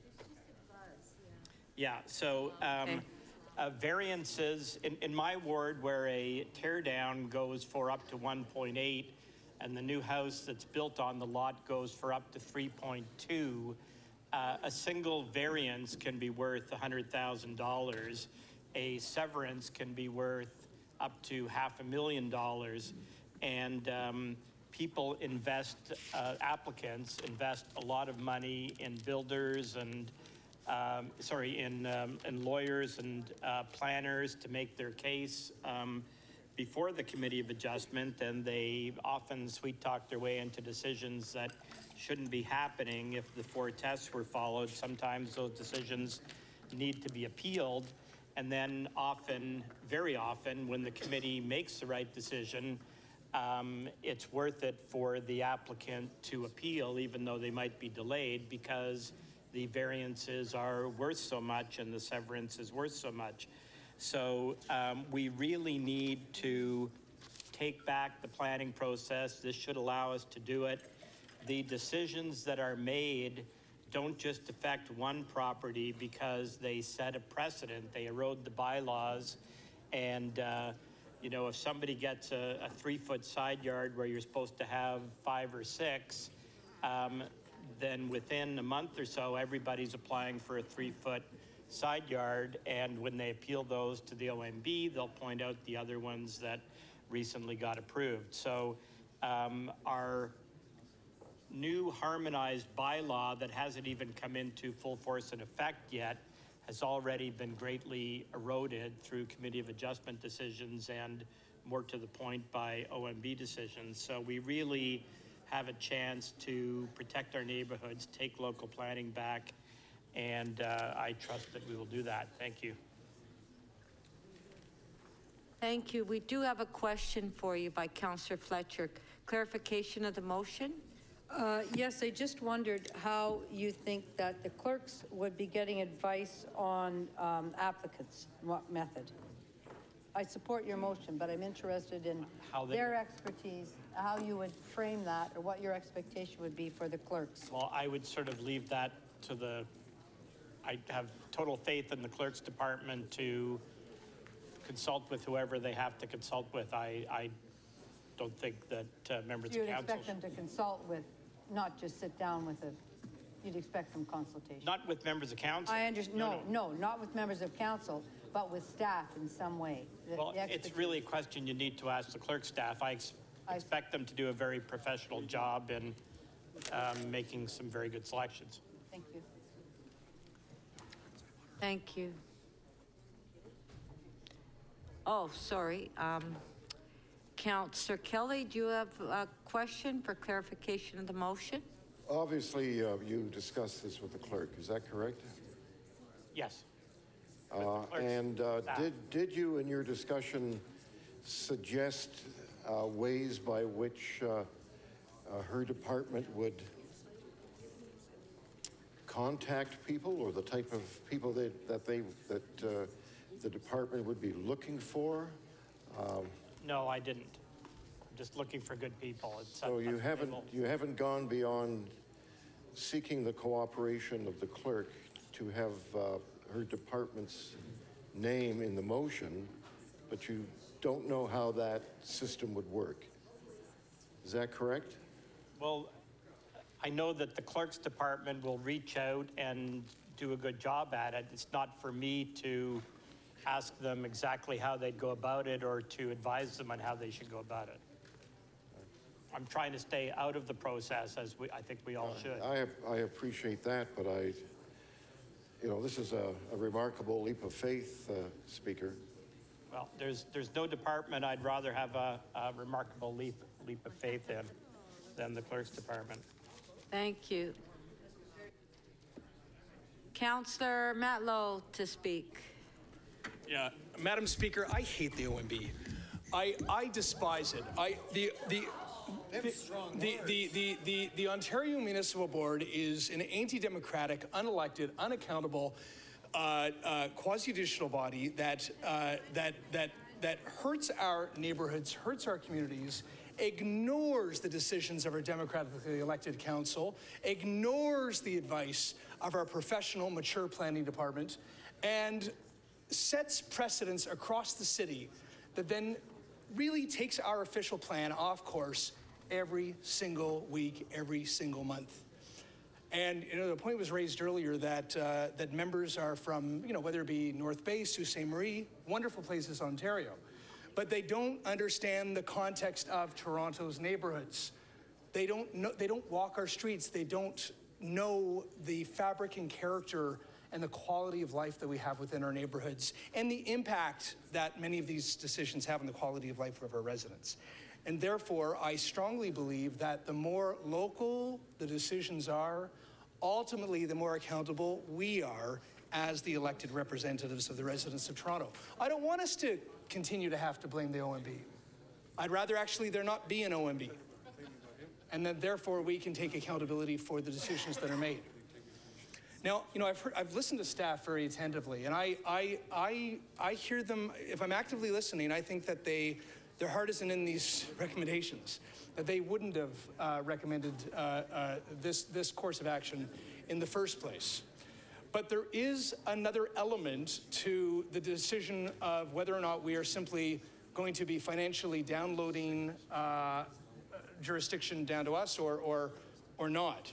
Yeah, so um, uh, variances, in, in my ward where a tear down goes for up to one point eight and the new house that's built on the lot goes for up to three point two, uh, a single variance can be worth one hundred thousand dollars. A severance can be worth up to half a million dollars. And um, people invest, uh, applicants invest a lot of money in builders and Um, sorry, in, um, in lawyers and uh, planners to make their case um, before the Committee of Adjustment, and they often sweet talk their way into decisions that shouldn't be happening if the four tests were followed. Sometimes those decisions need to be appealed, and then often, very often, when the committee makes the right decision, um, it's worth it for the applicant to appeal, even though they might be delayed, because the variances are worth so much and the severance is worth so much. So um, we really need to take back the planning process. This should allow us to do it. The decisions that are made don't just affect one property because they set a precedent. They erode the bylaws. And, uh, you know, if somebody gets a, a three foot side yard where you're supposed to have five or six, um, then within a month or so, everybody's applying for a three-foot side yard, and when they appeal those to the O M B, they'll point out the other ones that recently got approved. So um, our new harmonized bylaw that hasn't even come into full force and effect yet has already been greatly eroded through Committee of Adjustment decisions and, more to the point, by O M B decisions. So we really have a chance to protect our neighborhoods, take local planning back, and uh, I trust that we will do that. Thank you. Thank you. We do have a question for you by Councillor Fletcher. Clarification of the motion? Uh, yes, I just wondered how you think that the clerks would be getting advice on um, applicants, what method? I support your motion, but I'm interested in How they- their expertise, how you would frame that, or what your expectation would be for the clerks. Well, I would sort of leave that to the, I have total faith in the clerk's department to consult with whoever they have to consult with. I, I don't think that uh, members You'd of council. expect them to consult with, not just sit down with a, you'd expect some consultation. Not with members of council. I understand, no, no, not with members of council, but with staff in some way. The- Well, the it's expertise. really a question you need to ask the clerk staff. I ex- expect them to do a very professional job in um, making some very good selections. Thank you. Thank you. Oh, sorry. Um, Councillor Kelly, do you have a question for clarification of the motion? Obviously, uh, you discussed this with the clerk, is that correct? Yes. Uh, and uh, did, did you, in your discussion, suggest uh, ways by which uh, uh, her department would contact people, or the type of people they, that they that uh, the department would be looking for? Um, No, I didn't. I'm just looking for good people. It's so up- you up haven't table. you haven't gone beyond seeking the cooperation of the clerk to have uh, her department's name in the motion, but you don't know how that system would work. Is that correct? Well, I know that the clerk's department will reach out and do a good job at it. It's not for me to ask them exactly how they'd go about it or to advise them on how they should go about it. I'm trying to stay out of the process, as we, I think we all should. I, I appreciate that, but I, you know, this is a, a remarkable leap of faith, uh, Speaker. Well, there's, there's no department I'd rather have a, a remarkable leap, leap of faith in than the clerk's department. Thank you. Councillor Matlow to speak. Yeah, Madam Speaker, I hate the O M B. I, I despise it. I, the, the, The, the, the, the, the Ontario Municipal Board is an anti-democratic, unelected, unaccountable, uh, uh, quasi-judicial body that, uh, that, that, that hurts our neighborhoods, hurts our communities, ignores the decisions of our democratically elected council, ignores the advice of our professional, mature planning department, and sets precedents across the city that then really takes our official plan off course every single week, every single month. And you know, the point was raised earlier that uh, that members are from, you know, whether it be North Bay, Sault Ste. Marie, wonderful places, Ontario, but they don't understand the context of Toronto's neighborhoods. They don't know, they don't walk our streets. They don't know the fabric and character and the quality of life that we have within our neighborhoods and the impact that many of these decisions have on the quality of life of our residents. And therefore, I strongly believe that the more local the decisions are, ultimately the more accountable we are as the elected representatives of the residents of Toronto. I don't want us to continue to have to blame the O M B. I'd rather actually there not be an O M B. And then therefore we can take accountability for the decisions that are made. Now, you know, I've, heard, I've listened to staff very attentively, and I, I, I, I hear them, if I'm actively listening, I think that they, their heart isn't in these recommendations, that they wouldn't have uh, recommended uh, uh, this, this course of action in the first place. But there is another element to the decision of whether or not we are simply going to be financially downloading uh, jurisdiction down to us or, or, or not.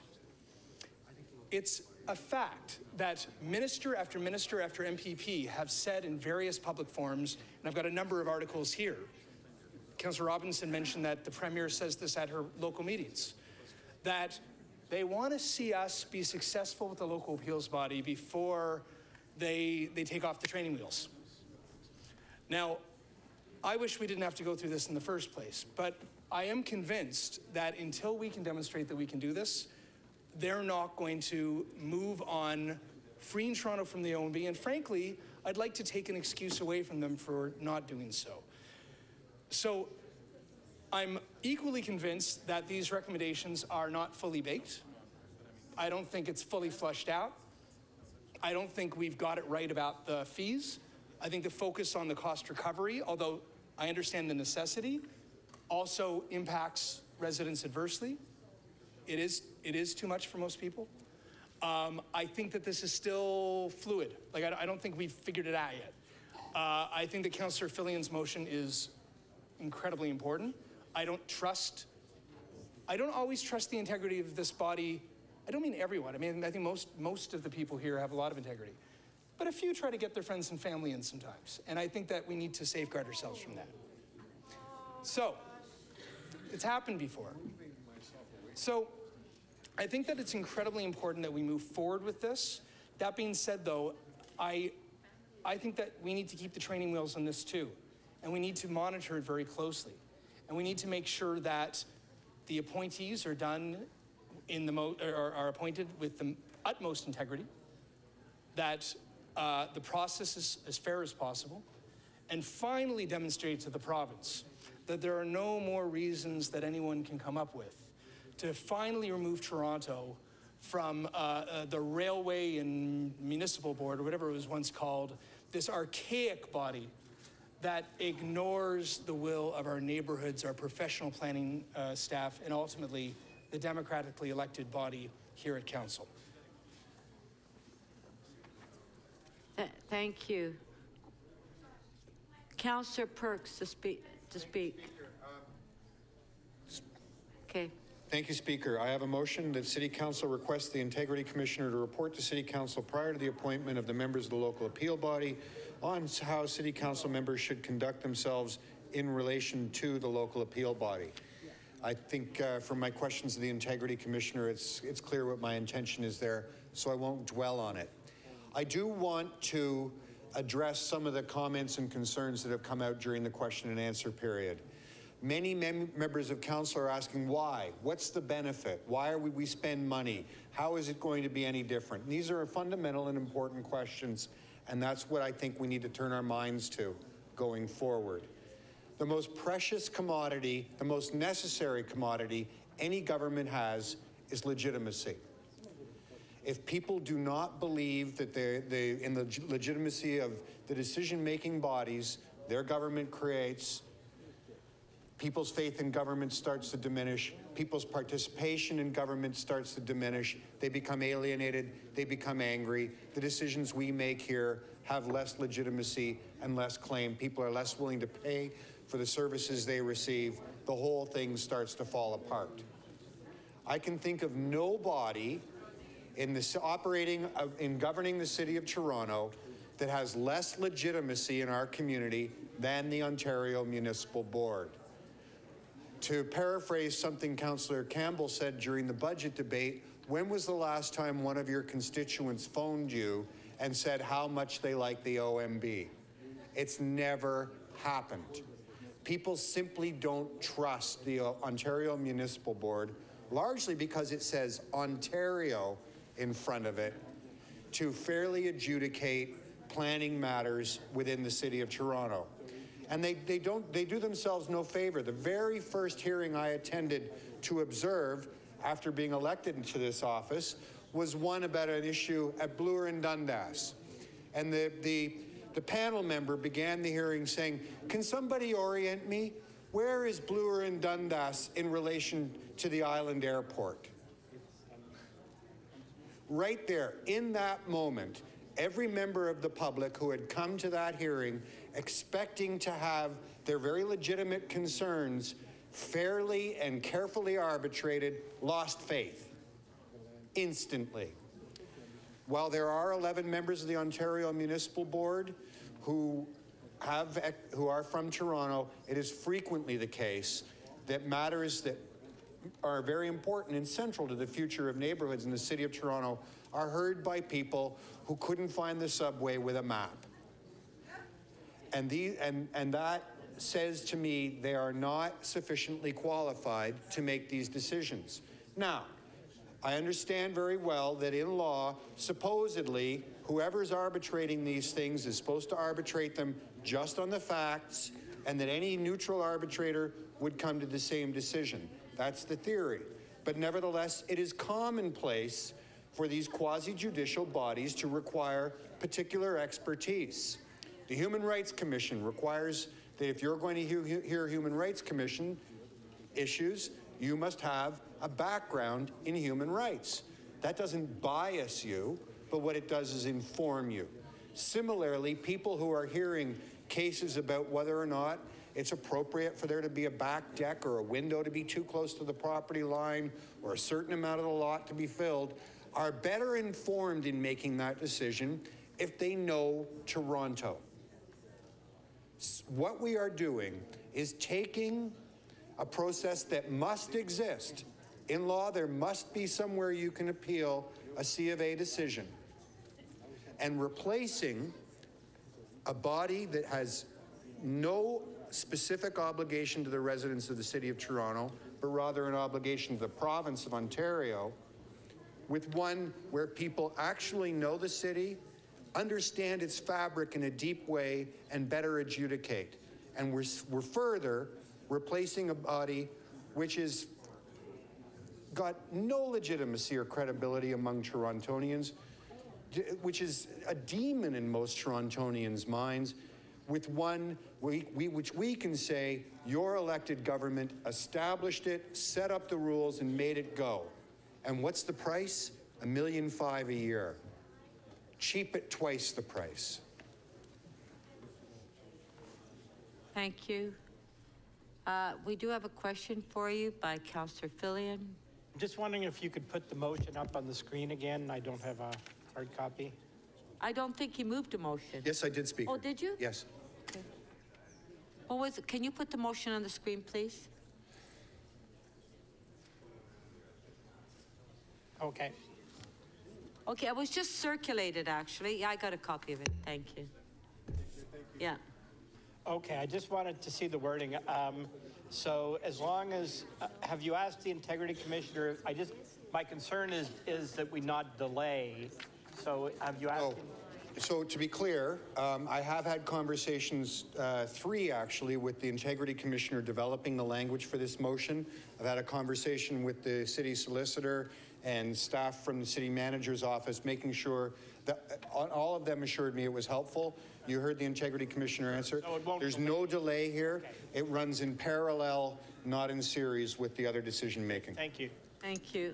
It's a fact that minister after minister after M P P have said in various public forums, and I've got a number of articles here. Councillor Robinson mentioned that the Premier says this at her local meetings, that they want to see us be successful with the local appeals body before they, they take off the training wheels. Now, I wish we didn't have to go through this in the first place, but I am convinced that until we can demonstrate that we can do this, they're not going to move on freeing Toronto from the O M B, and frankly, I'd like to take an excuse away from them for not doing so. So I'm equally convinced that these recommendations are not fully baked. I don't think it's fully flushed out. I don't think we've got it right about the fees. I think the focus on the cost recovery, although I understand the necessity, also impacts residents adversely. It is, it is too much for most people. Um, I think that this is still fluid. Like, I, I don't think we've figured it out yet. Uh, I think that Councillor Fillion's motion is incredibly important. I don't trust, I don't always trust the integrity of this body. I don't mean everyone. I mean, I think most, most of the people here have a lot of integrity. But a few try to get their friends and family in sometimes. And I think that we need to safeguard ourselves from that. So, it's happened before. So, I think that it's incredibly important that we move forward with this. That being said, though, I, I think that we need to keep the training wheels on this too. And we need to monitor it very closely. And we need to make sure that the appointees are done in the mo or are appointed with the utmost integrity, that uh, the process is as fair as possible, and finally demonstrate to the province that there are no more reasons that anyone can come up with to finally remove Toronto from uh, uh, the Railway and Municipal Board, or whatever it was once called, this archaic body that ignores the will of our neighborhoods, our professional planning uh, staff, and ultimately the democratically elected body here at Council. Th thank you. Councillor Perks to speak. To speak. Okay. Thank you, Speaker. I have a motion that City Council request the Integrity Commissioner to report to City Council prior to the appointment of the members of the local appeal body on how City Council members should conduct themselves in relation to the local appeal body. I think uh, from my questions to the Integrity Commissioner, it's, it's clear what my intention is there, so I won't dwell on it. I do want to address some of the comments and concerns that have come out during the question and answer period. Many mem members of council are asking why, what's the benefit, why are we, we spend money, how is it going to be any different? And these are fundamental and important questions, and that's what I think we need to turn our minds to going forward. the most precious commodity, the most necessary commodity any government has is legitimacy. If people do not believe that they, they in the legitimacy of the decision-making bodies their government creates, people's faith in government starts to diminish, people's participation in government starts to diminish, they become alienated, they become angry, the decisions we make here have less legitimacy and less claim, people are less willing to pay for the services they receive, the whole thing starts to fall apart. I can think of no body in this operating, uh, in governing the city of Toronto that has less legitimacy in our community than the Ontario Municipal Board. To paraphrase something Councillor Campbell said during the budget debate, when was the last time one of your constituents phoned you and said how much they like the O M B? It's never happened. People simply don't trust the Ontario Municipal Board, largely because it says Ontario in front of it, to fairly adjudicate planning matters within the city of Toronto. And they, they don't, they do themselves no favor. The very first hearing I attended to observe after being elected into this office was one about an issue at Bloor and Dundas. And the, the, the panel member began the hearing saying, can somebody orient me? Where is Bloor and Dundas in relation to the island airport? Right there, in that moment, every member of the public who had come to that hearing expecting to have their very legitimate concerns fairly and carefully arbitrated lost faith instantly. While there are eleven members of the Ontario Municipal Board who have who are from Toronto, it is frequently the case that matters that are very important and central to the future of neighborhoods in the city of Toronto are heard by people who couldn't find the subway with a map. And, the, and, and that says to me they are not sufficiently qualified to make these decisions. Now, I understand very well that in law, supposedly, whoever's arbitrating these things is supposed to arbitrate them just on the facts, and that any neutral arbitrator would come to the same decision. That's the theory. But nevertheless, it is commonplace for these quasi-judicial bodies to require particular expertise. The Human Rights Commission requires that if you're going to hear, hear Human Rights Commission issues, you must have a background in human rights. That doesn't bias you, but what it does is inform you. Similarly, people who are hearing cases about whether or not it's appropriate for there to be a back deck or a window to be too close to the property line or a certain amount of the lot to be filled are better informed in making that decision if they know Toronto. What we are doing is taking a process that must exist. In law, there must be somewhere you can appeal a C of A decision, and replacing a body that has no specific obligation to the residents of the City of Toronto, but rather an obligation to the province of Ontario, with one where people actually know the city, understand its fabric in a deep way, and better adjudicate. And we're, we're further replacing a body which has got no legitimacy or credibility among Torontonians, which is a demon in most Torontonians' minds, with one we, we, which we can say your elected government established it, set up the rules, and made it go. And what's the price? A million five a year. Cheap at twice the price. Thank you. Uh, we do have a question for you by Councillor Fillion. Just wondering if you could put the motion up on the screen again. I don't have a hard copy. I don't think he moved a motion. Yes, I did, Speaker. Oh, did you? Yes. Okay. What was it? Can you put the motion on the screen, please? Okay. Okay, it was just circulated, actually. Yeah, I got a copy of it. Thank you. Yeah. Okay, I just wanted to see the wording. Um, so as long as, uh, have you asked the Integrity Commissioner? I just, my concern is, is that we not delay. So have you asked? Oh, So to be clear, um, I have had conversations, uh, three actually, with the Integrity Commissioner developing the language for this motion. I've had a conversation with the city solicitor and staff from the city manager's office, making sure that uh, all of them assured me it was helpful. You heard the Integrity Commissioner answer. No, it won't There's delay. no delay here. It runs in parallel, not in series with the other decision making. Thank you. Thank you.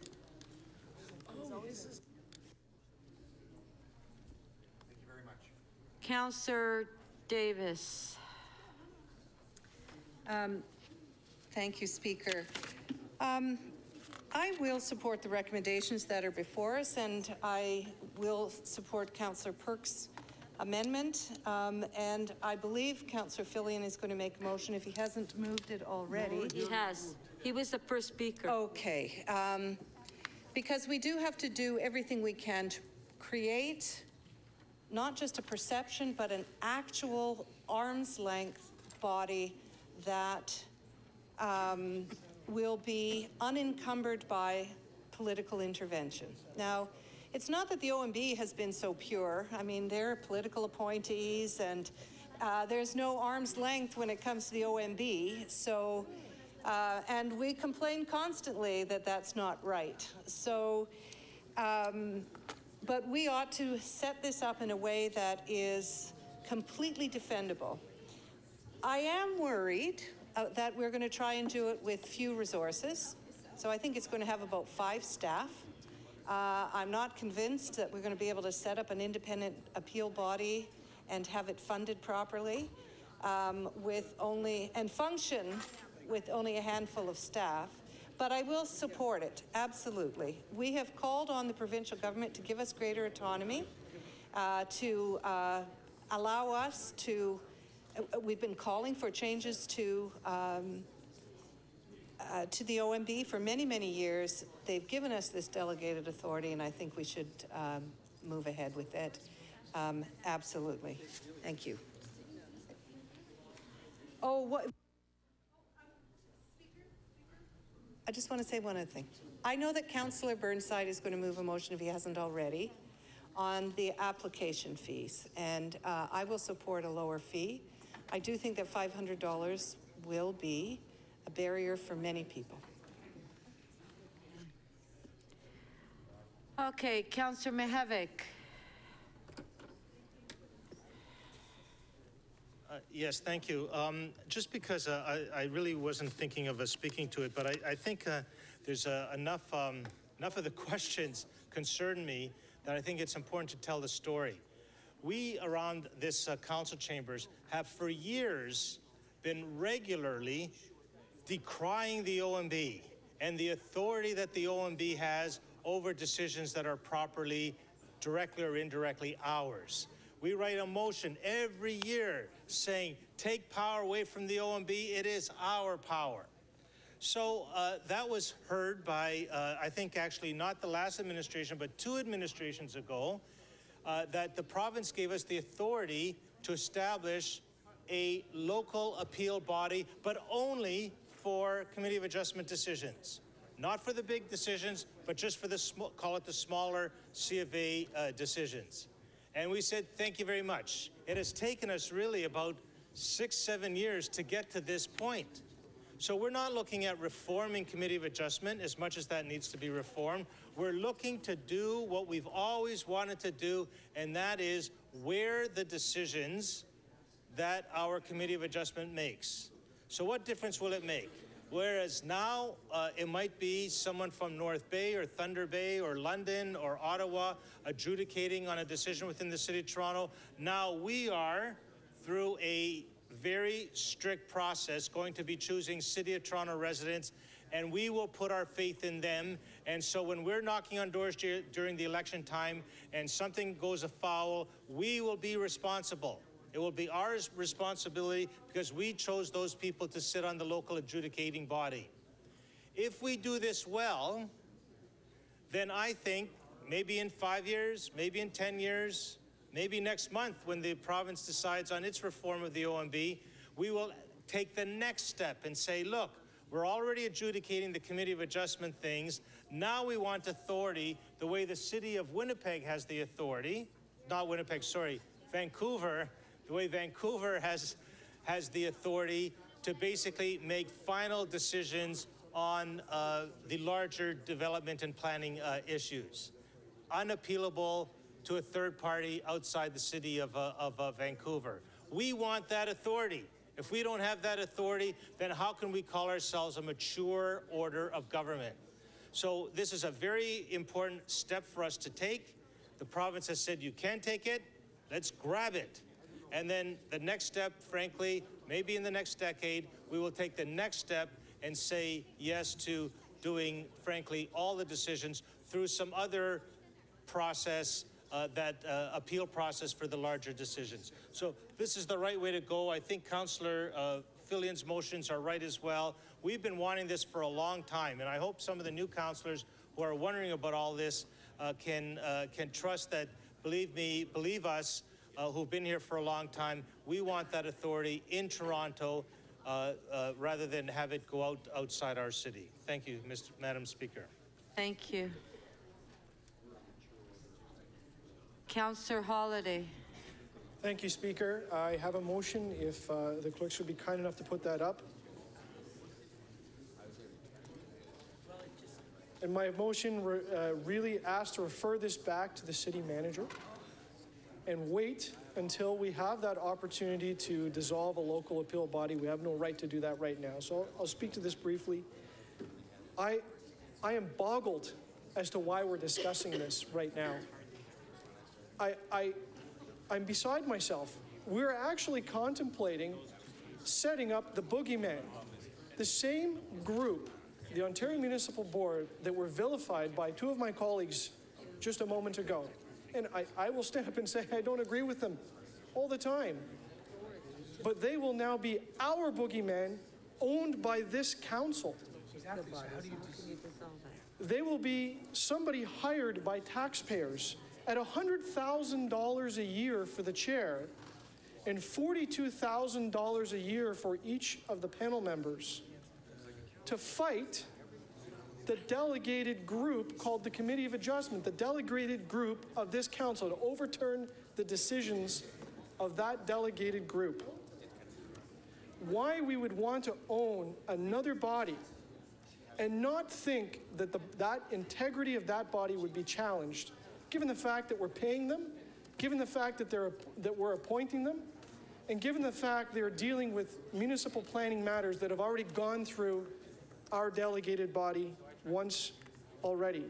Councillor Davis. Um, Thank you, Speaker. Um, I will support the recommendations that are before us, and I will support Councillor Perks' amendment. Um, and I believe Councillor Fillion is going to make a motion if he hasn't moved it already. He has. He was the first speaker. Okay. Um, because we do have to do everything we can to create not just a perception, but an actual arm's length body that um, will be unencumbered by political intervention. Now, it's not that the O M B has been so pure. I mean, they're political appointees, and uh, there's no arm's length when it comes to the O M B. So, uh, and we complain constantly that that's not right. So, um, but we ought to set this up in a way that is completely defendable. I am worried uh, that we're going to try and do it with few resources. So I think it's going to have about five staff. Uh, I'm not convinced that we're going to be able to set up an independent appeal body and have it funded properly um, with only, and function with only a handful of staff. But I will support it, absolutely. We have called on the provincial government to give us greater autonomy, uh, to uh, allow us to, uh, we've been calling for changes to um, Uh, to the O M B for many, many years. They've given us this delegated authority, and I think we should um, move ahead with it. Um, absolutely. Thank you. Oh, what? I just want to say one other thing. I know that Councillor Burnside is going to move a motion, if he hasn't already, on the application fees, and uh, I will support a lower fee. I do think that five hundred dollars will be a barrier for many people. Okay, Councillor Mihevik. Uh, yes, thank you. Um, just because uh, I, I really wasn't thinking of uh, speaking to it, but I, I think uh, there's uh, enough, um, enough of the questions concern me that I think it's important to tell the story. We around this uh, council chambers have for years been regularly decrying the O M B and the authority that the O M B has over decisions that are properly, directly or indirectly ours. We write a motion every year saying, take power away from the O M B, it is our power. So uh, that was heard by, uh, I think actually not the last administration, but two administrations ago, uh, that the province gave us the authority to establish a local appeal body, but only for Committee of Adjustment decisions. Not for the big decisions, but just for the, sm call it the smaller C of A uh, decisions. And we said, thank you very much. It has taken us really about six, seven years to get to this point. So we're not looking at reforming Committee of Adjustment as much as that needs to be reformed. We're looking to do what we've always wanted to do, and that is where the decisions that our Committee of Adjustment makes. So what difference will it make? Whereas now uh, it might be someone from North Bay or Thunder Bay or London or Ottawa adjudicating on a decision within the City of Toronto. Now we are, through a very strict process, going to be choosing City of Toronto residents, and we will put our faith in them. And so when we're knocking on doors during the election time and something goes afoul, we will be responsible. It will be our responsibility because we chose those people to sit on the local adjudicating body. If we do this well, then I think maybe in five years, maybe in ten years, maybe next month when the province decides on its reform of the O M B, we will take the next step and say, look, we're already adjudicating the Committee of Adjustment things. Now we want authority the way the City of Winnipeg has the authority, not Winnipeg, sorry, Vancouver, the way Vancouver has, has the authority to basically make final decisions on uh, the larger development and planning uh, issues, unappealable to a third party outside the city of, uh, of uh, Vancouver. We want that authority. If we don't have that authority, then how can we call ourselves a mature order of government? So this is a very important step for us to take. The province has said you can take it, let's grab it. And then the next step, frankly, maybe in the next decade, we will take the next step and say yes to doing, frankly, all the decisions through some other process, uh, that uh, appeal process for the larger decisions. So this is the right way to go. I think Councillor uh, Fillion's motions are right as well. We've been wanting this for a long time, and I hope some of the new councillors who are wondering about all this uh, can, uh, can trust that, believe me, believe us, uh, who've been here for a long time, we want that authority in Toronto uh, uh, rather than have it go out outside our city. Thank you, Mister Madam Speaker. Thank you. Councillor Holyday. Thank you, Speaker. I have a motion, if uh, the clerk should be kind enough to put that up. And my motion re uh, really asks to refer this back to the city manager and wait until we have that opportunity to dissolve a local appeal body. We have no right to do that right now. So I'll, I'll speak to this briefly. I, I am boggled as to why we're discussing this right now. I, I, I'm beside myself. We're actually contemplating setting up the boogeyman, the same group, the Ontario Municipal Board, that were vilified by two of my colleagues just a moment ago. And I, I will stand up and say I don't agree with them all the time. But they will now be our boogeyman, owned by this council. They will be somebody hired by taxpayers at one hundred thousand dollars a year for the chair and forty-two thousand dollars a year for each of the panel members to fight the delegated group called the Committee of Adjustment, the delegated group of this council, to overturn the decisions of that delegated group. Why we would want to own another body and not think that the, that integrity of that body would be challenged, given the fact that we're paying them, given the fact that, they're, that we're appointing them, and given the fact they're dealing with municipal planning matters that have already gone through our delegated body once already.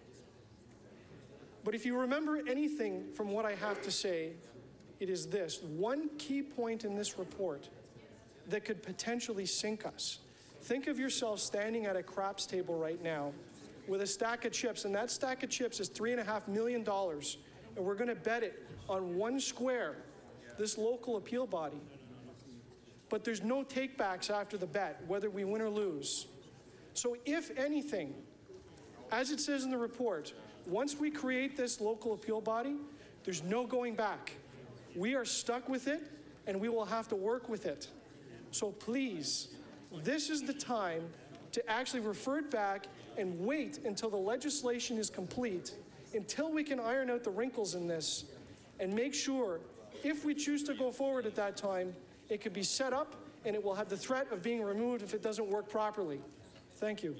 But if you remember anything from what I have to say, it is this. One key point in this report that could potentially sink us. Think of yourself standing at a craps table right now with a stack of chips, and that stack of chips is three and a half million dollars, and we're going to bet it on one square, this local appeal body. But there's no takebacks after the bet, whether we win or lose. So if anything, as it says in the report, once we create this local appeal body, there's no going back. We are stuck with it, and we will have to work with it. So please, this is the time to actually refer it back and wait until the legislation is complete, until we can iron out the wrinkles in this, and make sure, if we choose to go forward at that time, it could be set up and it will have the threat of being removed if it doesn't work properly. Thank you.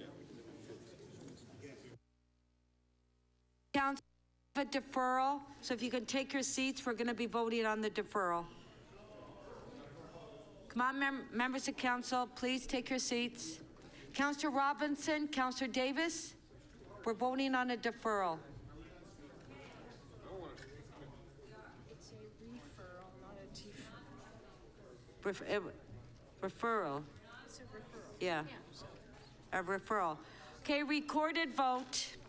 Council, a deferral. So if you can take your seats, we're going to be voting on the deferral. Come on, mem members of council, please take your seats. Councillor Robinson, Councillor Davis, we're voting on a deferral. It's a referral, not a deferral. Ref uh, referral. It's a referral. Yeah. Yeah. A referral. Okay, recorded vote.